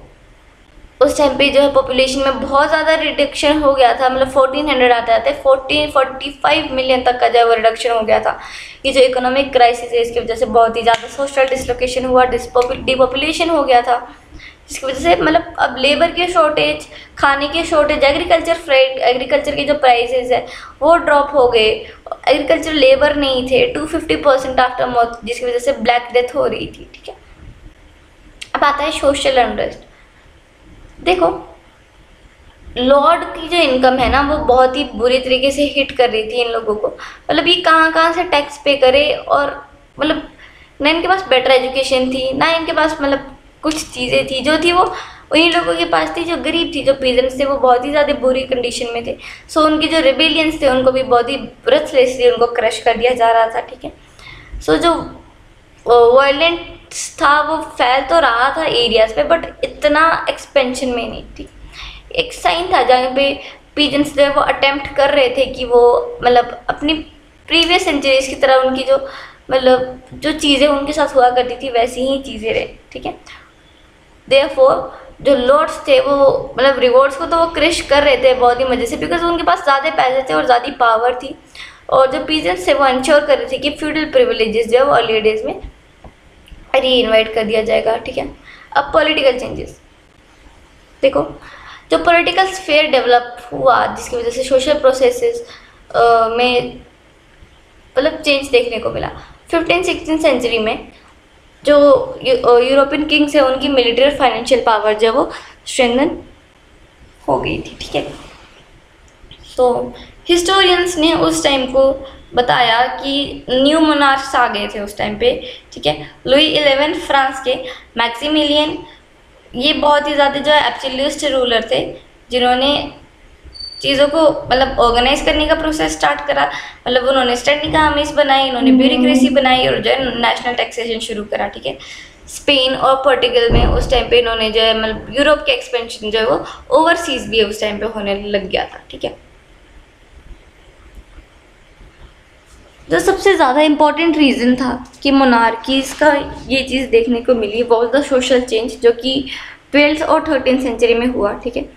उस टाइम पे जो है पॉपुलेशन में बहुत ज़्यादा रिडक्शन हो गया था, मतलब 1400 आते आते 45 मिलियन तक का जो है वो रिडक्शन हो गया था। ये जो इकोनॉमिक क्राइसिस है इसकी वजह से बहुत ही ज़्यादा सोशल डिसलोकेशन हुआ, डिपॉपुलेशन हो गया था, जिसकी वजह से मतलब अब लेबर की शॉर्टेज, खाने की शॉर्टेज, एग्रीकल्चर के जो प्राइसेस है वो ड्रॉप हो गए, एग्रीकल्चर लेबर नहीं थे, 250% आफ्टर मौत, जिसकी वजह से ब्लैक डेथ हो रही थी, ठीक है। अब आता है सोशल अनरेस्ट। देखो लॉर्ड की जो इनकम है ना वो बहुत ही बुरी तरीके से हिट कर रही थी इन लोगों को, मतलब ये कहाँ कहाँ से टैक्स पे करे, और मतलब ना इनके पास बेटर एजुकेशन थी, ना इनके पास मतलब कुछ चीज़ें थी, जो थी वो उन्हीं लोगों के पास थी जो गरीब थी, जो पीजेंट्स थे वो बहुत ही ज़्यादा बुरी कंडीशन में थे। सो उनके जो रेबेलियंस थे उनको भी बहुत ही ब्रेथलेसली उनको क्रश कर दिया जा रहा था, ठीक है। सो जो वायलेंस था वो फैल तो रहा था एरियाज पे, बट इतना एक्सपेंशन में नहीं थी। एक साइन था जहाँ पे पीजेंट्स जो है वो अटेम्प्ट कर रहे थे कि वो मतलब अपनी प्रीवियस सेंचुरीज की तरह उनकी जो मतलब जो चीज़ें उनके साथ हुआ करती थी वैसी ही चीज़ें रहे, ठीक है। देयरफॉर जो लॉर्ड्स थे वो मतलब रिवॉर्ड्स को तो वो क्रिश कर रहे थे बहुत ही मज़े से, बिकॉज उनके पास ज़्यादा पैसे थे और ज़्यादा पावर थी, और जो पीजेंट्स थे वो इंश्योर कर रहे थे कि फ्यूडल प्रिविलेजेस जो है वो अर्ली डेज में री इन्वाइट कर दिया जाएगा, ठीक है। अब पॉलिटिकल चेंजेस देखो, जो पॉलिटिकल स्फेयर डेवलप हुआ जिसकी वजह से सोशल प्रोसेसेस में मतलब चेंज देखने को मिला। 15-16 सेंचुरी में जो यूरोपियन किंग्स है उनकी मिलिट्री और फाइनेंशियल पावर जो वो स्ट्रेंथन हो गई थी, ठीक है। तो हिस्टोरियंस ने उस टाइम को बताया कि न्यू मोनार्क्स आ गए थे उस टाइम पे, ठीक है। लुई 11 फ्रांस के, मैक्सिमिलियन ये बहुत ही ज़्यादा जो है एब्सोल्यूट रूलर थे जिन्होंने चीज़ों को मतलब ऑर्गेनाइज करने का प्रोसेस स्टार्ट करा, मतलब उन्होंने स्टैंडिंग आर्मीज बनाई, उन्होंने ब्यूरोक्रेसी बनाई और जो है नेशनल टैक्सेशन शुरू करा, ठीक है। स्पेन और पोर्टुगल में उस टाइम पे इन्होंने जो है मतलब यूरोप के एक्सपेंशन जो है वो ओवरसीज भी उस टाइम पे होने लग गया था, ठीक है। जो सबसे ज़्यादा इम्पॉर्टेंट रीज़न था कि मोनार्कीज़ का ये चीज़ देखने को मिली वॉज द सोशल चेंज, जो कि 12th और 13th सेंचुरी में हुआ, ठीक है।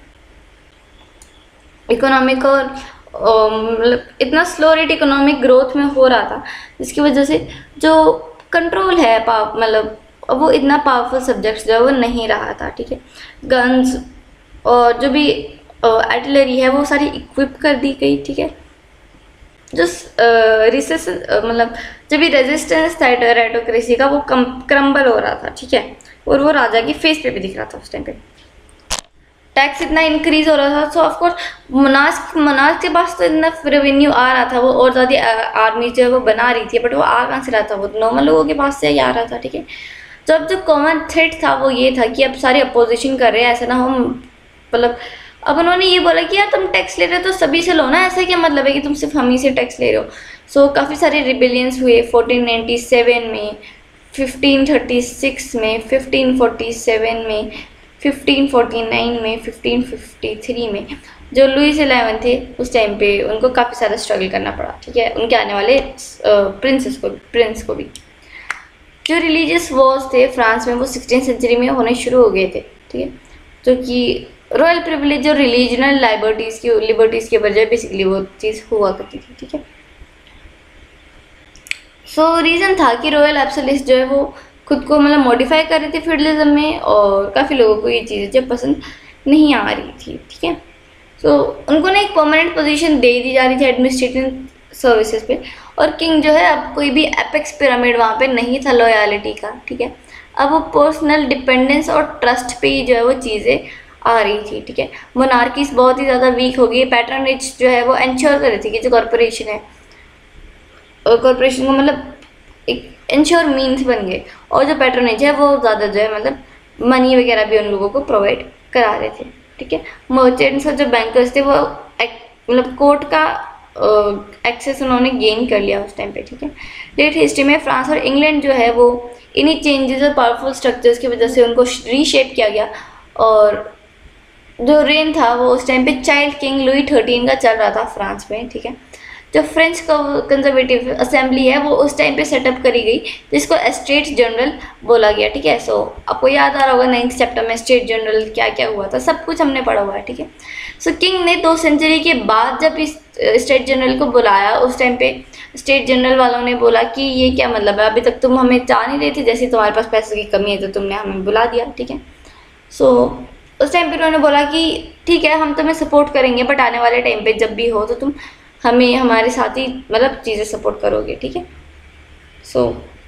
इकोनॉमिक और मतलब इतना स्लो रेट इकोनॉमिक ग्रोथ में हो रहा था जिसकी वजह से जो कंट्रोल है मतलब वो इतना पावरफुल सब्जेक्ट्स जो है वो नहीं रहा था, ठीक है। गन्स और जो भी आर्टिलरी है वो सारी इक्विप कर दी गई, ठीक है। जो मतलब जब भी रेजिस्टेंस था रेटोक्रेसी का वो क्रम्बल हो रहा था, ठीक है, और वो राजा की फेस पे भी दिख रहा था उस टाइम पे। टैक्स इतना इंक्रीज हो रहा था, सो ऑफकोर्स मोनार्क के पास तो इतना रेवेन्यू आ रहा था, वो और ज़्यादा आर्मी जो है वो बना रही थी, बट वो आ कहाँ से रहा था, वो नॉर्मल लोगों के पास से ही आ रहा था, ठीक है। तो अब जो कॉमन थ्रेट था वो ये था कि अब सारे अपोजिशन कर रहे हैं, ऐसा ना हो मतलब अब उन्होंने ये बोला कि यार तुम टैक्स ले रहे हो तो सभी से लो ना, ऐसा क्या मतलब है कि तुम सिर्फ हम ही से टैक्स ले रहे हो। सो काफ़ी सारे रिबेलियंस हुए 1497 में, 1536 में, 1547 में, 1549 में, 1553 में। जो लुईस 11 थे उस टाइम पे उनको काफ़ी सारा स्ट्रगल करना पड़ा, ठीक है, उनके आने वाले प्रिंस को भी। जो रिलीजियस वॉर्स थे फ्रांस में वो 16th सेंचुरी में होने शुरू हो गए थे, ठीक है, जो कि रॉयल प्रिविलेज और रिलीजनल लिबर्टीज़ की बजाय बेसिकली वो चीज़ हुआ करती थी, ठीक है। सो रीज़न था कि रॉयल एब्सोल्यूट्स जो है वो खुद को मतलब मॉडिफाई कर रही थी फ्यूडलिज्म में, और काफ़ी लोगों को ये चीज़ें जब पसंद नहीं आ रही थी, ठीक है। सो उनको ना एक परमानेंट पोजीशन दे दी जा रही थी एडमिनिस्ट्रेटिव सर्विसेज पे, और किंग जो है अब कोई भी एपेक्स पिरामिड वहाँ पे नहीं था लॉयलिटी का, ठीक है। अब वो पर्सनल डिपेंडेंस और ट्रस्ट पे ही जो है वो चीज़ें आ रही थी, ठीक है। मोनार्कीज बहुत ही ज़्यादा वीक हो गई, पैटर्नेज जो है वो इंश्योर कर रही थी कि जो कॉरपोरेशन है, कॉरपोरेशन को मतलब एक इंश्योर मीन्स बन गए, और जो पैटर्नेज है वो ज़्यादा जो है मतलब मनी वगैरह भी उन लोगों को प्रोवाइड करा रहे थे, ठीक है। मर्चेंट्स और जो बैंकर्स थे वो मतलब कोर्ट का एक्सेस उन्होंने गेन कर लिया उस टाइम पे, ठीक है। लेट हिस्ट्री में फ्रांस और इंग्लैंड जो है वो इन्हीं चेंजेस और पावरफुल स्ट्रक्चर्स की वजह से उनको रीशेप किया गया, और जो रेन था वो उस टाइम पे चाइल्ड किंग लुई 13 का चल रहा था फ्रांस में, ठीक है। जो फ्रेंच कंजर्वेटिव असेंबली है वो उस टाइम पे सेटअप करी गई, जिसको स्टेट जनरल बोला गया, ठीक है। सो आपको याद आ रहा होगा 9th चैप्टर में स्टेट जनरल क्या क्या हुआ था, सब कुछ हमने पढ़ा हुआ है, ठीक है। सो किंग ने 2 सेंचुरी के बाद जब इस स्टेट जनरल को बुलाया, उस टाइम पे स्टेट जनरल वालों ने बोला कि ये क्या मतलब है, अभी तक तुम हमें चाह नहीं रहे थे, जैसे तुम्हारे पास पैसे की कमी है तो तुमने हमें बुला दिया, ठीक है। सो उस टाइम पे उन्होंने बोला कि ठीक है हम तुम्हें सपोर्ट करेंगे, बट आने वाले टाइम पे जब भी हो तो तुम हमें हमारे साथ ही मतलब चीज़ें सपोर्ट करोगे, ठीक है। सो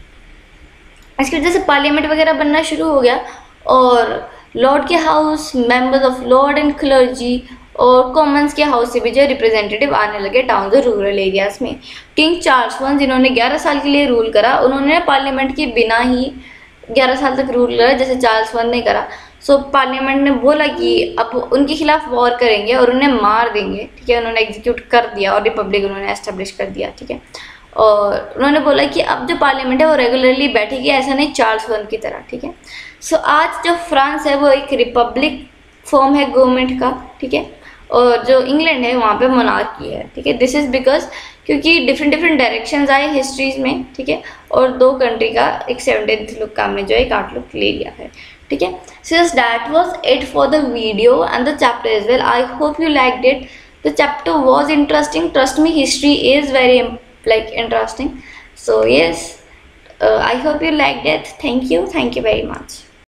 इसकी वजह से पार्लियामेंट वगैरह बनना शुरू हो गया, और लॉर्ड के house, members of lord and clergy और कॉमन्स के हाउस से भी जो रिप्रेजेंटेटिव आने लगे टाउन और रूरल एरियाज में। किंग चार्ल्स I जिन्होंने 11 साल के लिए रूल करा, उन्होंने पार्लियामेंट के बिना ही 11 साल तक रूल करा, जैसे चार्ल्स I ने करा। सो पार्लियामेंट ने बोला कि अब उनके खिलाफ वॉर करेंगे और उन्हें मार देंगे, ठीक है। उन्होंने एग्जीक्यूट कर दिया और रिपब्लिक उन्होंने एस्टेब्लिश कर दिया, ठीक है। और उन्होंने बोला कि अब जो पार्लियामेंट है वो रेगुलरली बैठेगी, ऐसा नहीं चार्ल्स I की तरह, ठीक है। सो आज जो फ्रांस है वो एक रिपब्लिक फॉर्म है गवर्नमेंट का, ठीक है, और जो इंग्लैंड है वहाँ पे मोनार्की है, ठीक है। दिस इज़ बिकॉज क्योंकि डिफरेंट डायरेक्शंस आए हिस्ट्रीज में, ठीक है, और 2 कंट्री का एक 17th लुक का हमने जो एक आउटलुक ले लिया है, ठीक है। So that was it for the video and the chapter as well. I hope you liked it. The chapter was interesting. Trust me, history is very interesting. So yes, I hope you liked it. Thank you very much.